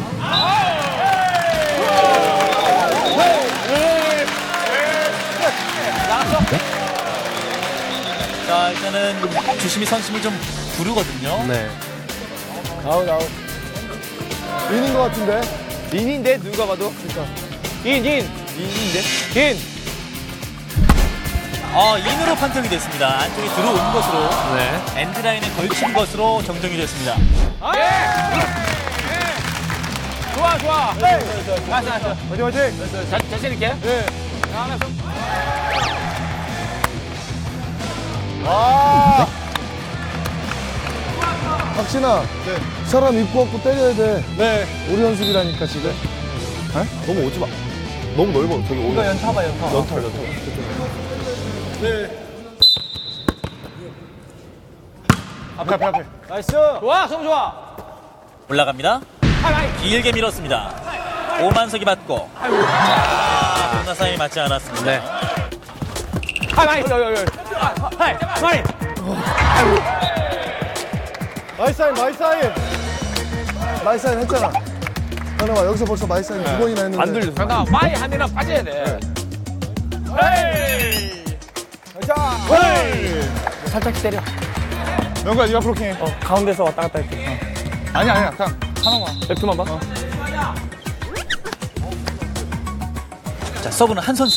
P: 나갔어. 자, 일단은 주심이 선심을 좀 부르거든요.
G: 네.
M: 아웃, 아웃. 인인 것 같은데?
E: 인인데, 누가 봐도? 그러니까. 인, 인. 인인데? 인.
P: 어, 인으로 판정이 됐습니다. 안쪽에 들어온 것으로.
G: 네.
P: 엔드라인에 걸친 것으로 정정이 됐습니다.
E: 아, 예! 예! 좋아, 좋아. 네. 나이스, 나이스.
M: 화이팅, 화이팅!
E: 자, 자신 있게?
M: 네.
E: 하나, 좀.
M: 와! 박진아, 사람 입구 없고 때려야 돼. 네. 우리 연습이라니까, 지금. 에? 너무 오지 마. 너무 넓어. 저기 오면.
E: 이거 연타봐, 연타.
M: 연타, 연타. 네. 앞에, 앞에, 앞에.
E: 나이스. 좋아, 성 좋아.
P: 올라갑니다. 길게 밀었습니다. 오만석이 맞고. 자, 코로나 사인이 맞지 않았습니다.
E: 네. 하이, 하이. 하이, 하이.
M: 마이사인, 마이사인. 마이사인 했잖아. 현영아, 여기서 벌써 마이사인 두 번이나 했는데.
E: 안 들렸어. 잠깐, 마이 한 대나 빠져야 돼. 헤이! 자, 헤이! 살짝 때려.
L: 영구야, 네가 브로킹 해.
N: 어, 가운데서 왔다 갔다 할게. 어.
L: 아니, 아니야. 그냥 하나만.
N: 랩트만 봐.
L: 어.
P: 자, 서브는 한 선수.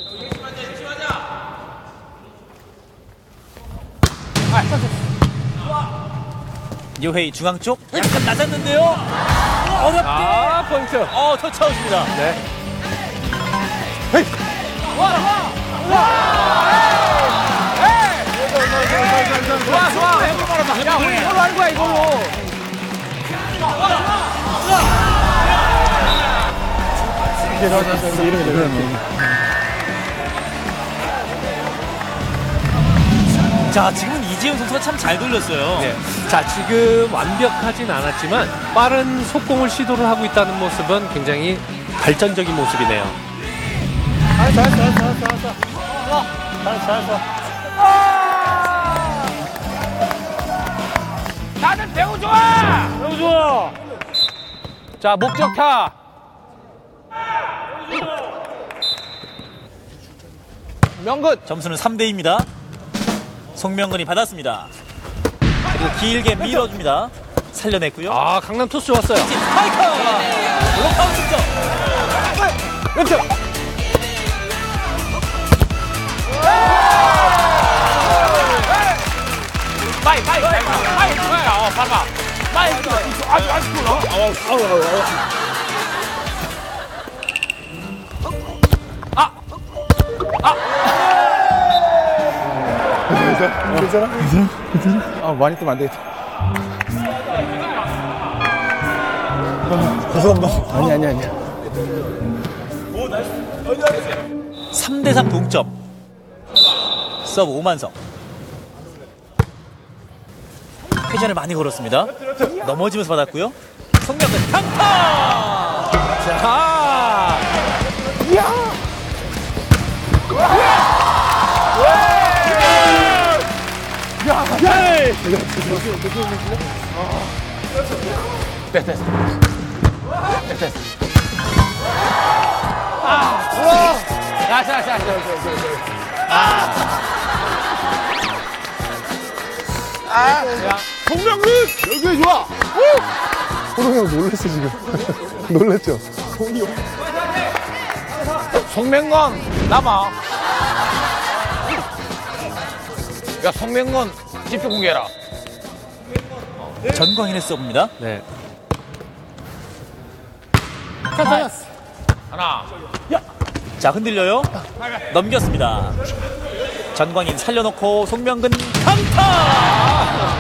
P: 요헤이 중앙 쪽 약간 낮았는데요. 어렵게.
E: 아, 포인트.
P: 어, 터치아웃입니다.
E: 네.
M: 헤이!
E: 와, 와! 좋아, 좋아. 야, 우리 이걸로 하는 거야, 이걸로.
P: 자, 지금은 이재훈 선수가 참 잘 돌렸어요.
G: 네. 자, 지금 완벽하진 않았지만 빠른 속공을 시도를 하고 있다는 모습은 굉장히 발전적인 모습이네요.
N: 잘했어, 잘했어, 잘했어, 잘했어. 잘했어, 잘했어.
E: 다들 배우 좋아!
N: 너무 좋아.
E: 자, 목적타. 명근.
P: 점수는 삼 대이입니다. 송명근이 받았습니다. 그리고 길게 밀어줍니다. 살려냈고요.
G: 아, 강남 토스 좋았어요.
P: 스파이크! 블록아웃 득점.
E: 왼쪽. 빠이, 빠이, 빠이, 빠이, 빠이, 어, 봐봐. 빠이, 아주, 아주 쿨, 어? 아우, 아우, 아우. 아! 아!
M: 괜찮아? 괜찮아? 괜찮아? 아, 많이 뜨면 안 되겠다. 죄송합니다. 아니, 아니, 아니.
P: 삼 대 삼 동점. 서브 오만석. 회전을 많이 걸었습니다. 넘어지면서 받았고요. 송명근 강타!
E: 자! 이야! 야! 야! 됐어, 됐어. 됐어, 됐어. 아! 우와! 야, 자, 자, 자. 아! 아! 야.
M: 송명근! 여기 좋아! 호동이 형 놀랬어, 지금. 놀랬죠?
E: 송명근 남아. 야, 송명근 집중 공개해라.
P: 전광인의 서브입니다.
G: 네.
E: 하나.
P: 자, 흔들려요. 넘겼습니다. 전광인 살려놓고 송명근 강타!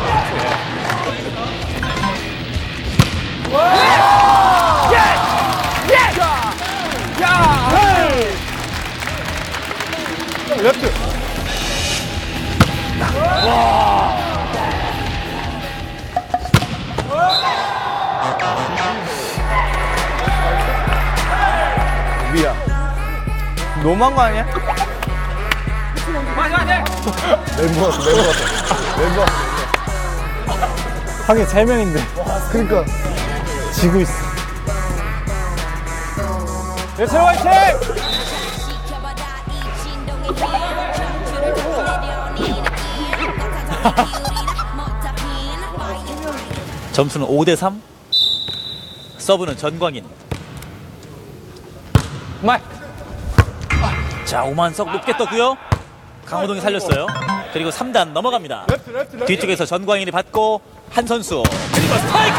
M: 레프트!
E: 와!
B: 너무한 거 아니야?
A: 맞아, 맞아.
M: 멤버 왔어, 멤버 왔어. 멤버 왔어.
N: 하긴 세 명인데.
M: 그러니까.
N: 지고 있어.
E: 예철 화이팅!
P: 점수는 오 대 삼. 서브는 전광인.
E: 말.
P: 자, 오만석 높게 떴고요. 강호동이 살렸어요. 그리고 삼 단 넘어갑니다. 뒤쪽에서 전광인이 받고 한 선수. 그리고 스파이커!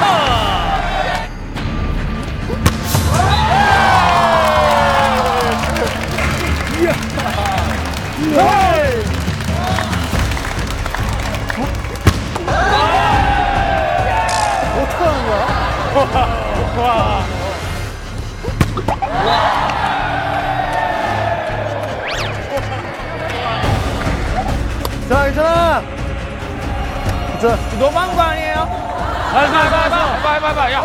M: 어떡하는 거야?
E: 와.
M: 자, 괜찮아. 자,
E: 너무한 거 아니에요? 빨리 빨리 빨리 빨리 빨리 빨리 빨리. 야.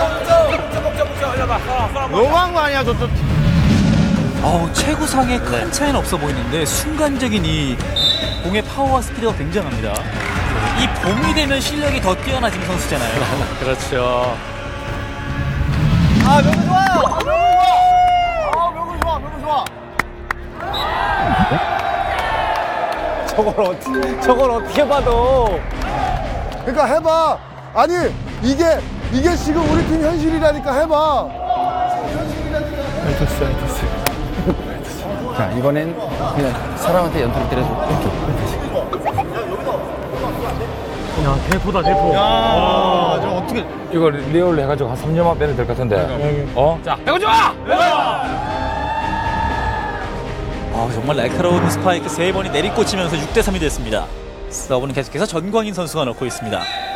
B: 너무한 거 아니야, 저, 저.
P: 어우, 최구상의 큰 차이는 없어 보이는데 순간적인 이 공의 파워와 스피드가 굉장합니다. 이 봄이 되면 실력이 더 뛰어나진 선수잖아요.
G: 그렇죠.
B: 아, 명분 좋아요. 명분 좋아. 아, 명분 좋아, 명분 좋아.
N: 저걸 어떻게, 저걸 어떻게 봐도.
M: 그러니까 해봐. 아니, 이게, 이게 지금 우리 팀 현실이라니까 해봐.
N: 됐어, 됐어.
I: 자, 이번엔 그냥 사람한테 연타를 때려줘.
N: 야, 대포다, 대포.
A: 야, 저 어떻게. 이거 리얼로 해가지고 한 삼 년만 빼면 될 것 같은데. 어? 자, 해고 좋아!
P: 아, 정말 날카로운 스파이크 세 번이 내리꽂히면서 육 대 삼이 됐습니다. 서브는 계속해서 전광인 선수가 넣고 있습니다.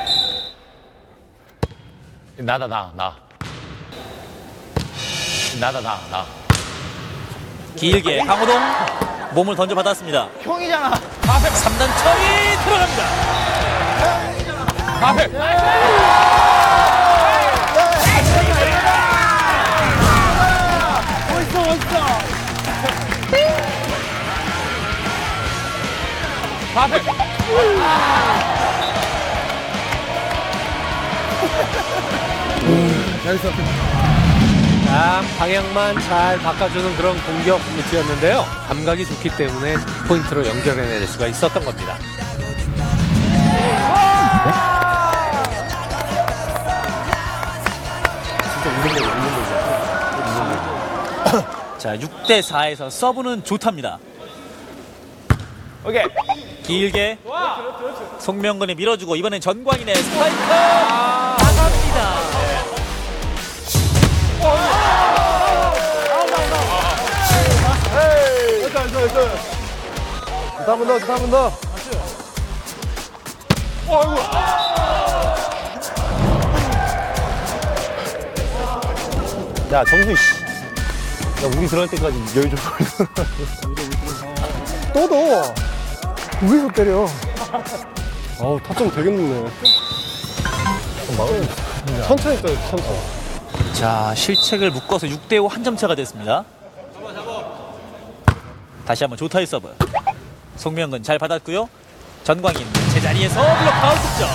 A: 나다, 나, 나. 나다, 나, 나.
P: 길게 강호동 몸을 던져 받았습니다.
B: 형이잖아.
P: 삼 단 처리 들어갑니다.
A: 앞에.
B: 멋있어, 멋있어.
A: 앞에.
M: 잘했어.
G: 자, 방향만 잘 바꿔주는 그런 공격 루트였는데요. 감각이 좋기 때문에 포인트로 연결해낼 수가 있었던 겁니다.
P: 자, 육 대 사에서 서브는 좋답니다.
E: 오케이.
P: 길게 송명근이 밀어주고 이번엔 전광인의 스파이크 나갑니다.
M: 됐다, 됐다, 됐다. 한 번 더, 한 번 더.
A: 어이구.
H: 야, 정수, 씨. 야, 우리 들어갈 때까지 여유 좀.
M: 또 넣어. 위에서 때려.
O: 어우, 타점 되게 높네. 천천히 떠요, 천천히.
P: 자, 실책을 묶어서 육 대 오 한 점 차가 됐습니다. 다시 한번 조타의 서브. 송명근 잘 받았고요. 전광인 제자리에서 블록아웃 득점.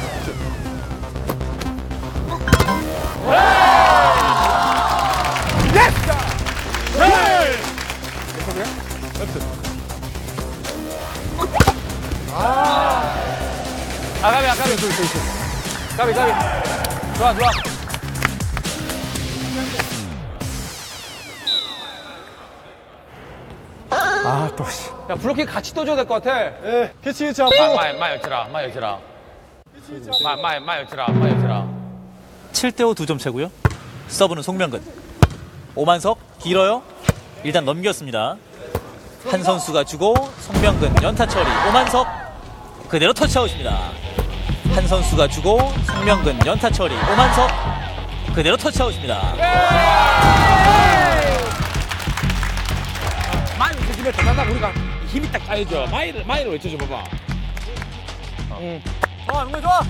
E: 아, 가비, 아, 가비. 가비, 가비. 좋아, 좋아.
M: 아, 또, 씨.
E: 야, 블로킹 같이 떠줘야 될 것 같아.
O: 예, 캐치 캐치 하고.
E: 마, 마, 여치라, 마, 여치라. 마, 마, 마, 여치라, 마, 여치라.
P: 칠 대 오 두 점 차고요. 서브는 송명근. 오만석 길어요. 일단 넘겼습니다. 한 선수가 주고 송명근 연타 처리. 오만석 그대로 터치아웃입니다. 한 선수가 주고 송명근 연타 처리. 오만석 그대로 터치아웃입니다.
A: 마이 외쳐주면 더난다 우리가 힘이 딱 가야죠. 마이를 마이를 외쳐줘 봐봐. 응.
E: 좋아, 용근 좋아.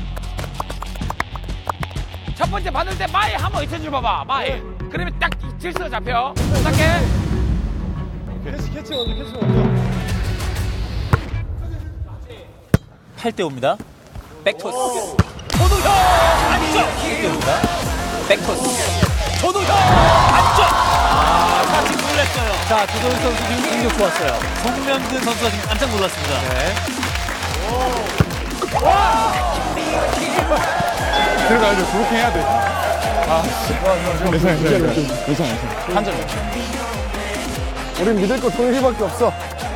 A: 첫 번째 받을 때 마이 한번 외쳐줘 봐봐. 마이. 그러면 딱 질서가 잡혀. 시작해.
O: 캐치 캐치 먼저 캐치 먼저.
P: 팔 대 오입니다. 백토스. 조동현 안쪽. 칠 대 오입니다. 백토스. 조동현 안쪽. 아, 지금 놀랐어요.
E: 자, 조동현 선수 지금 공격 좋았어요.
P: 송명근 선수가 지금 깜짝 놀랐습니다.
E: 네.
F: 들어가야죠. 그렇게 해야 돼. 아, 괜찮아, 괜찮아, 괜찮아. 한 점.
M: 우린 믿을 거 동일이밖에 없어.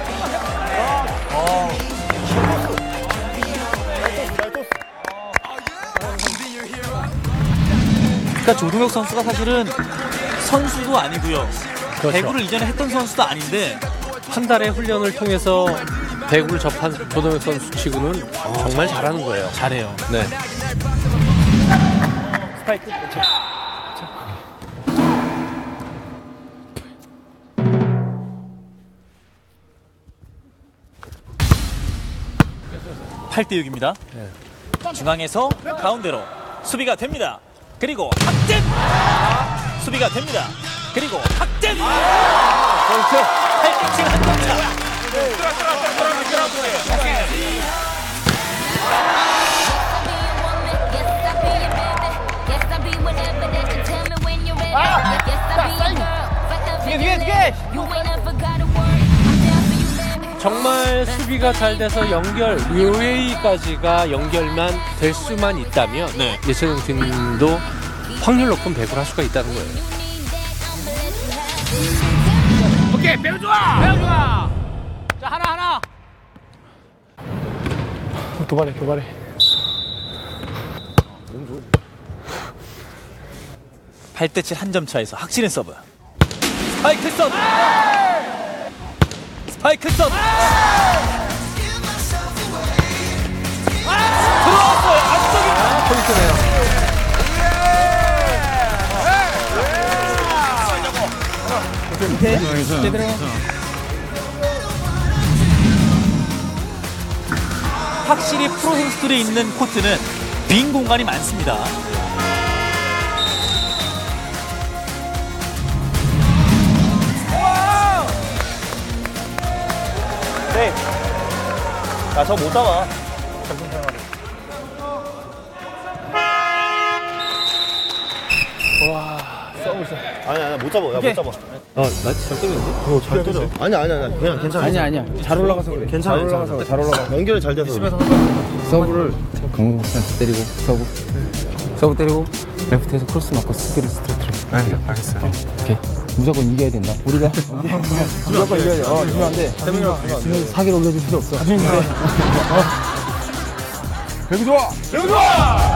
P: 그러니까 조동혁 선수가 사실은 선수도 아니고요.
G: 그렇죠.
P: 배구를 이전에 했던 선수도 아닌데
G: 한 달의 훈련을 통해서 배구를 접한 조동혁 선수 치고는 정말 잘하는 거예요.
P: 잘해요.
G: 네.
E: 스파이크.
P: 팔 대 육입니다. 네. 중앙에서 가운데로 수비가 됩니다. 그리고 확진! 수비가 됩니다. 그리고 확진!
E: 그렇죠.
P: 팔 대 칠 한 점 차.
E: 뒤에, 뒤에, 뒤에!
G: 정말 수비가 잘 돼서 연결, 유에이까지가 연결만 될 수만 있다면
P: 네.
G: 예체능 팀도 확률 높은 배구를 할 수가 있다는 거예요.
A: 오케이, 배우 좋아! 배우 좋아!
E: 자, 하나, 하나.
N: 도발해, 도발해.
P: 팔 대 칠 한 점 차에서 확실한 서브. 스파이크 서브. 스파이크 서브. 들어왔어요. 안쪽에.
E: 아, 포인트네요.
P: 제대로. 확실히 프로 선수들이 있는 코트는 빈 공간이 많습니다.
H: 네. 야, 저 못 잡아.
N: 와, 서브 잘.
H: 아니, 아니, 못 잡아. 야, 못 잡아.
J: 어, 나이트 잘 때리는데?
H: 어, 잘 때려. 아니, 아니, 아니. 그냥 괜찮아.
B: 아니야, 아니야. 잘 올라가서 그래.
H: 괜찮아,
B: 잘 올라가서 그래. 잘 올라가.
H: 연결이 잘 돼서. 그래.
B: 서브를 강동선한테 때리고 서브 서브 때리고 레프트에서 크로스 맞고 스피드 스트레이트로. 네, 알겠어요. 오케이. 무조건 이겨야 된다. 우리가 무조건 이겨야 돼. 어, 지면 안 돼. 사기를 올려줄 필요 없어. 어. 배구 좋아. 배구 좋아.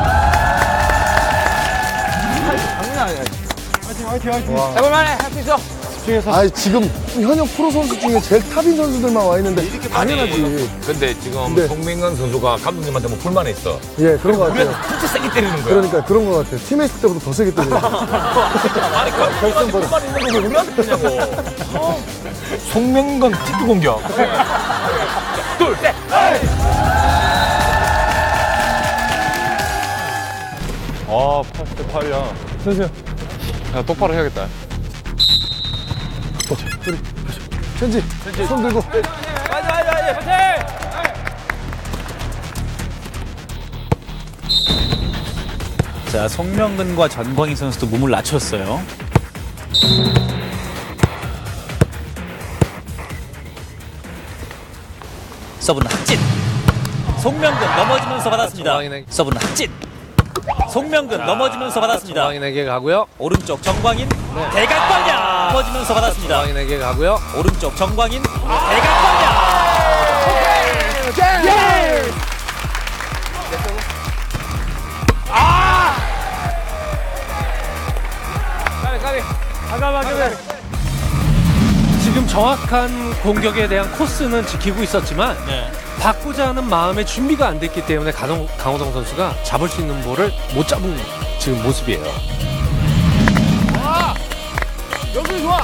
B: 장난 아니야. 화이팅, 화이팅, 화이팅.
E: 해볼만해. 할 수 있어.
M: 아, 지금 현역 프로 선수 중에 제일 탑인 선수들만 와 있는데 당연하지.
A: 근데 지금
M: 네.
A: 송민건 선수가 감독님한테 뭐 불만이 있어.
M: 예, 그런 거 같아요.
A: 우리가 진짜 세게 때리는 거야.
M: 그러니까 그런 거 같아요. 팀에 있을 때보다 더 세게 때려요.
A: 아니, 감독님한테 불만 있는 거 왜 우리한테 그러냐고. 어? 송민건 티트 공격. 둘, 셋,
L: 아, 팔 대 팔이야.
N: 선수요.
L: 야, 똑바로 해야겠다.
M: 우리 천지, 손 들고.
E: 맞아, 맞아, 맞아. 파이팅!
P: 자, 송명근과 전광희 선수도 몸을 낮췄어요. 서브는 확진. 송명근 넘어지면서 받았습니다. 서브는 확진. 송명근 넘어지면서 받았습니다.
G: 정광인에게 가고요.
P: 오른쪽 정광인 대각방향 넘어지면서 받았습니다.
G: 정광인에게 가고요.
P: 오른쪽 정광인 대각방향.
E: 아! 까비, 까비. 과감하게.
G: 지금 정확한 공격에 대한 코스는 지키고 있었지만
P: 네.
G: 받고자 하는 마음의 준비가 안 됐기 때문에 강호, 강호동 선수가 잡을 수 있는 볼을 못 잡은 지금 모습이에요.
E: 와! 여기 좋아!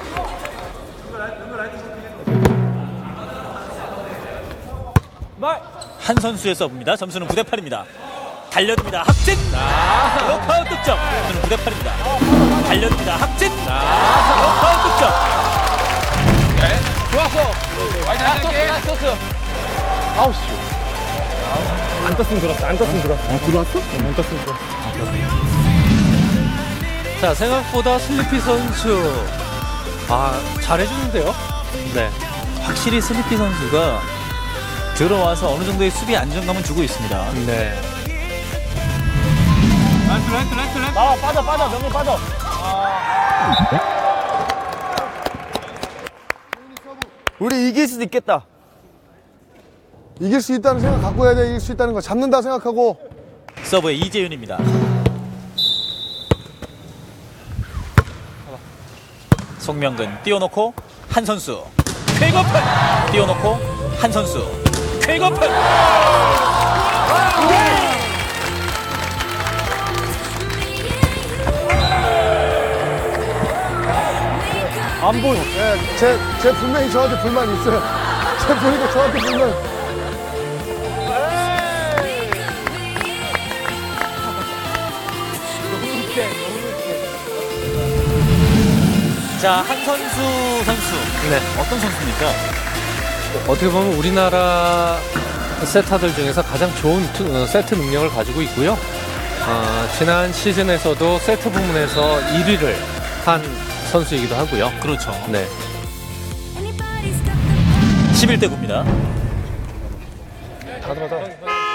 E: 말!
P: 한 선수의 서브입니다. 점수는 구 대 팔입니다. 달려듭니다. 학진! 블록아웃 득점! 점수는 구 대 팔입니다. 달려듭니다. 학진! 블록아웃 득점!
E: 네. 좋았어. 나이스, 나이스, 나이스.
N: 아우, 씨. 안 떴으면 들었어, 안 떴으면 들었어.
O: 아, 들어왔어?
N: 안 떴으면 들었어.
G: 자, 생각보다 슬리피 선수 아, 잘해주는데요? 네.
P: 확실히 슬리피 선수가 들어와서 어느 정도의 수비 안정감은 주고 있습니다.
G: 네.
N: 라이트, 라이트, 라이트, 라이트. 나와, 빠져, 빠져, 명령 빠져.
M: 우리 이길 수도 있겠다. 이길 수 있다는 생각 갖고 해야 돼. 이길 수 있다는 거 잡는다 생각하고.
P: 서브의 이재윤입니다. 송명근 띄워놓고 한 선수 쾌거픈 띄워놓고 한 선수 쾌거픈
M: 안 보여. 예, 제, 제 분명히 저한테 불만 있어요. 제 보니까 저한테 불만.
P: 자, 한선수 선수.
G: 네.
P: 어떤 선수입니까?
G: 어떻게 보면 우리나라 세타들 중에서 가장 좋은 투, 어, 세트 능력을 가지고 있고요. 어, 지난 시즌에서도 세트 부문에서 일 위를 한 선수이기도 하고요.
P: 그렇죠.
G: 네.
P: 십일 대 구입니다.
N: 다 들어가자.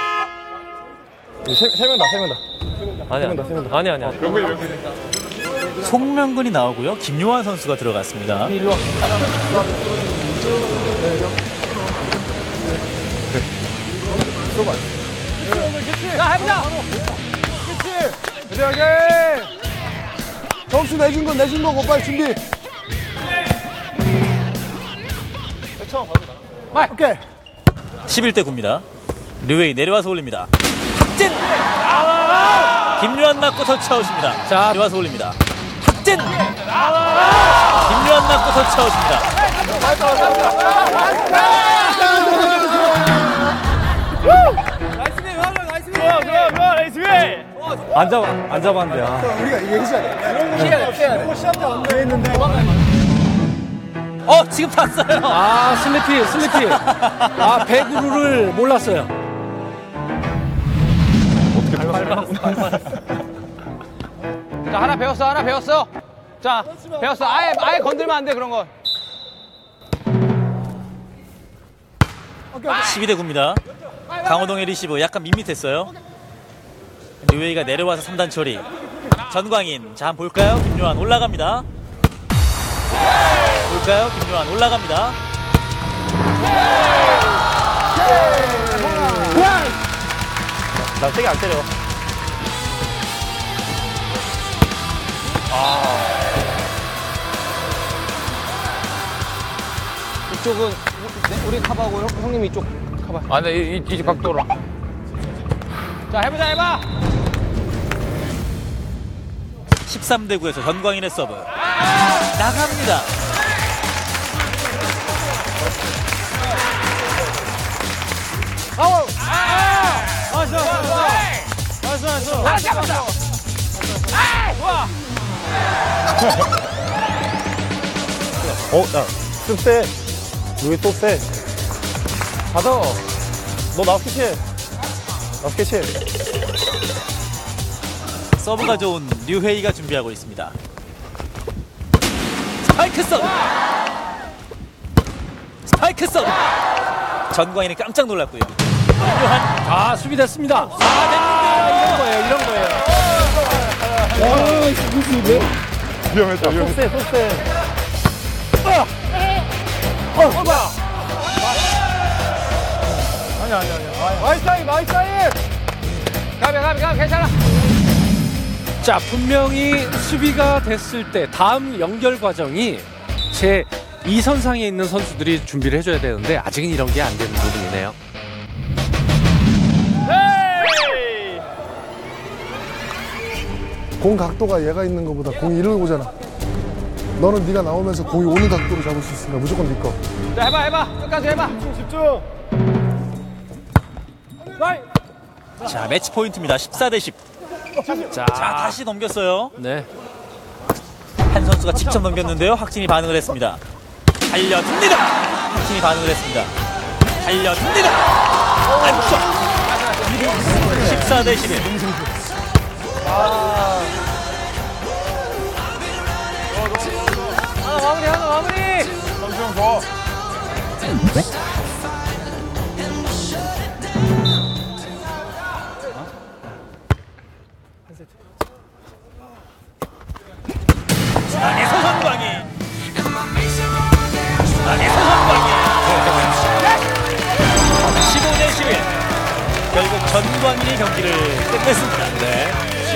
N: 세, 세 명 다, 세 명 다.
G: 아니야.
N: 세 명 다, 세 명 다.
G: 아니야, 아니야.
P: 송명근이 나오고요. 김요한 선수가 들어갔습니다.
N: 일로 와.
E: 자, 해보자.
M: 그치. 그래, 점수 내준 건 내준 거고 빨리 준비. 오케이.
P: 십일 대 구입니다. 류웨이 내려와서 올립니다. 학진! 김요한 맞고 터치아웃입니다. 자, 내려와서 올립니다. 학진! 김요한 맞고 터치아웃입니다.
G: 안 잡아, 안 잡았는데. 아.
M: 우리가 얘기해야 돼.
E: 피해야 돼, 피해야 돼.
M: 시합 때안 했는데.
P: 어, 지금 봤어요.
G: 아, 슬리피, 슬리피. 아, 배구를 몰랐어요.
E: 자, 하나 배웠어, 하나 배웠어. 자, 배웠어. 아예, 아예 건들면 안 돼, 그런 거.
P: 십이 대 구입니다. 강호동의 리시브 약간 밋밋했어요. 류웨이가 내려와서 삼 단 처리. 전광인. 자, 한번 볼까요? 김요한 올라갑니다. 볼까요? 김요한 올라갑니다.
N: 나 세게 안 때려.
E: 이쪽은 우리 카바고 형, 형님 이쪽 카바.
A: 아, 네, 이, 이, 이 각도로.
E: 자, 해보자, 해봐.
P: 십삼 대 구에서 전광인의 서브. 나갑니다.
E: 아우! 아! 나이스, 나이스, 나이스, 나이스. 하나 잡았다. 아! 좋아.
N: 어, 야, 좀 세. 여기 또 세. 받아. 너 나 스케치해. 나 스케치해.
P: 서브가 좋은 류회이가 준비하고 있습니다. 스파이크 서브! 스파이크 서브! 전광인이 깜짝 놀랐고요. 김요한.
G: 아, 수비됐습니다.
P: 아,
G: 이런 거예요, 이런 거예요.
M: 와, 이거 수비네.
F: 위험했다, 위험했다.
N: 세, 또 세.
E: 어, 뭐야?
N: 아니야, 아니야, 아니야.
M: 나이스 타임, 나이스 타임.
E: 가비, 가비, 가비, 괜찮아.
G: 자, 분명히 수비가 됐을 때 다음 연결 과정이 제 이 선상에 있는 선수들이 준비를 해줘야 되는데 아직은 이런 게 안 되는 부분이네요.
M: 공 각도가 얘가 있는 것보다 공이 이리로 오잖아. 너는 네가 나오면서 공이 오는 각도로 잡을 수 있으니까 무조건 네 거.
E: 자, 해봐, 해봐. 끝까지 해봐.
N: 집중.
P: 자, 매치 포인트입니다. 십사 대 십. 자, 자, 다시 넘겼어요.
G: 네.
P: 한 선수가 직접 넘겼는데요. 학진이 반응을 했습니다. 달려듭니다. 학진이 반응을 했습니다. 달려듭니다. 안쪽. 십사 대 십일.
E: 아. 하나 마무리, 하나 마무리.
A: 선수형 줘.
P: 중앙에서 전광이. 중앙에서 전광이. 십오 대 십일. 결국 전광인이 경기를 끝냈습니다. 네.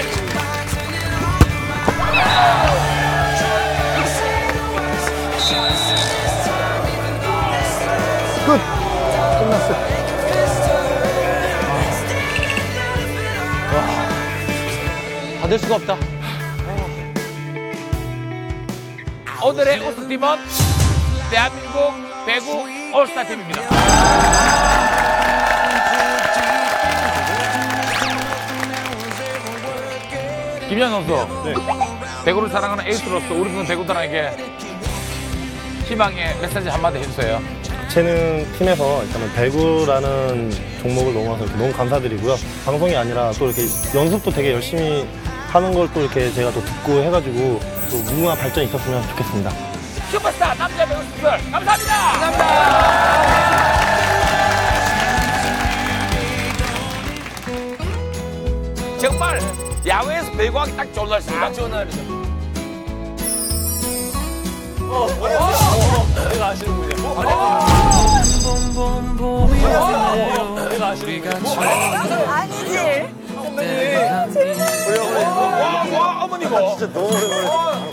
M: 끝! 끝났어.
E: 받을 수가 없다.
A: 오늘의 우승팀은 대한민국 배구 올스타 팀입니다. 김현 선수, 네. 배구를 사랑하는 에이스로서 우리 군 배구단에게 희망의 메시지 한마디 해주세요.
H: 재능 팀에서 일단은 배구라는 종목을 넘어서 너무 감사드리고요. 방송이 아니라 또 이렇게 연습도 되게 열심히 하는 걸 또 이렇게 제가 또 듣고 해가지고 또 무궁한 발전이 있었으면 좋겠습니다.
A: 슈퍼스타 남자 배구 선수들 감사합니다. 감사합니다. 정말 야외에서 배구하기 딱 좋은 날씨입니다. 딱 좋은 날이죠. 어, 내가 아시는군요. 내가 아시는군요.
Q: 아니지.
A: 와, 와, 어머니고.
H: 진짜 너무 오랜만에.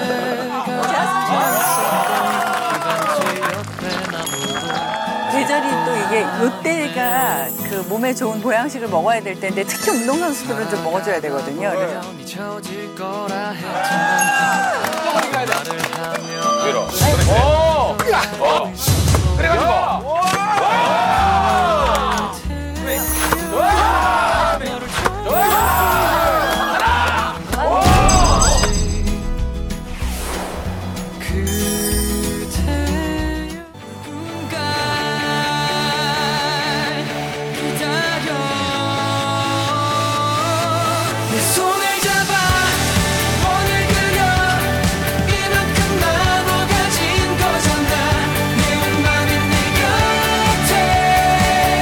Q: 계절이 또 이게 요때가 그 몸에 좋은 보양식을 먹어야 될 때인데 특히 운동선수들은 좀 먹어줘야 되거든요. 그래서
A: 위로. 오! 어. 그래가지고.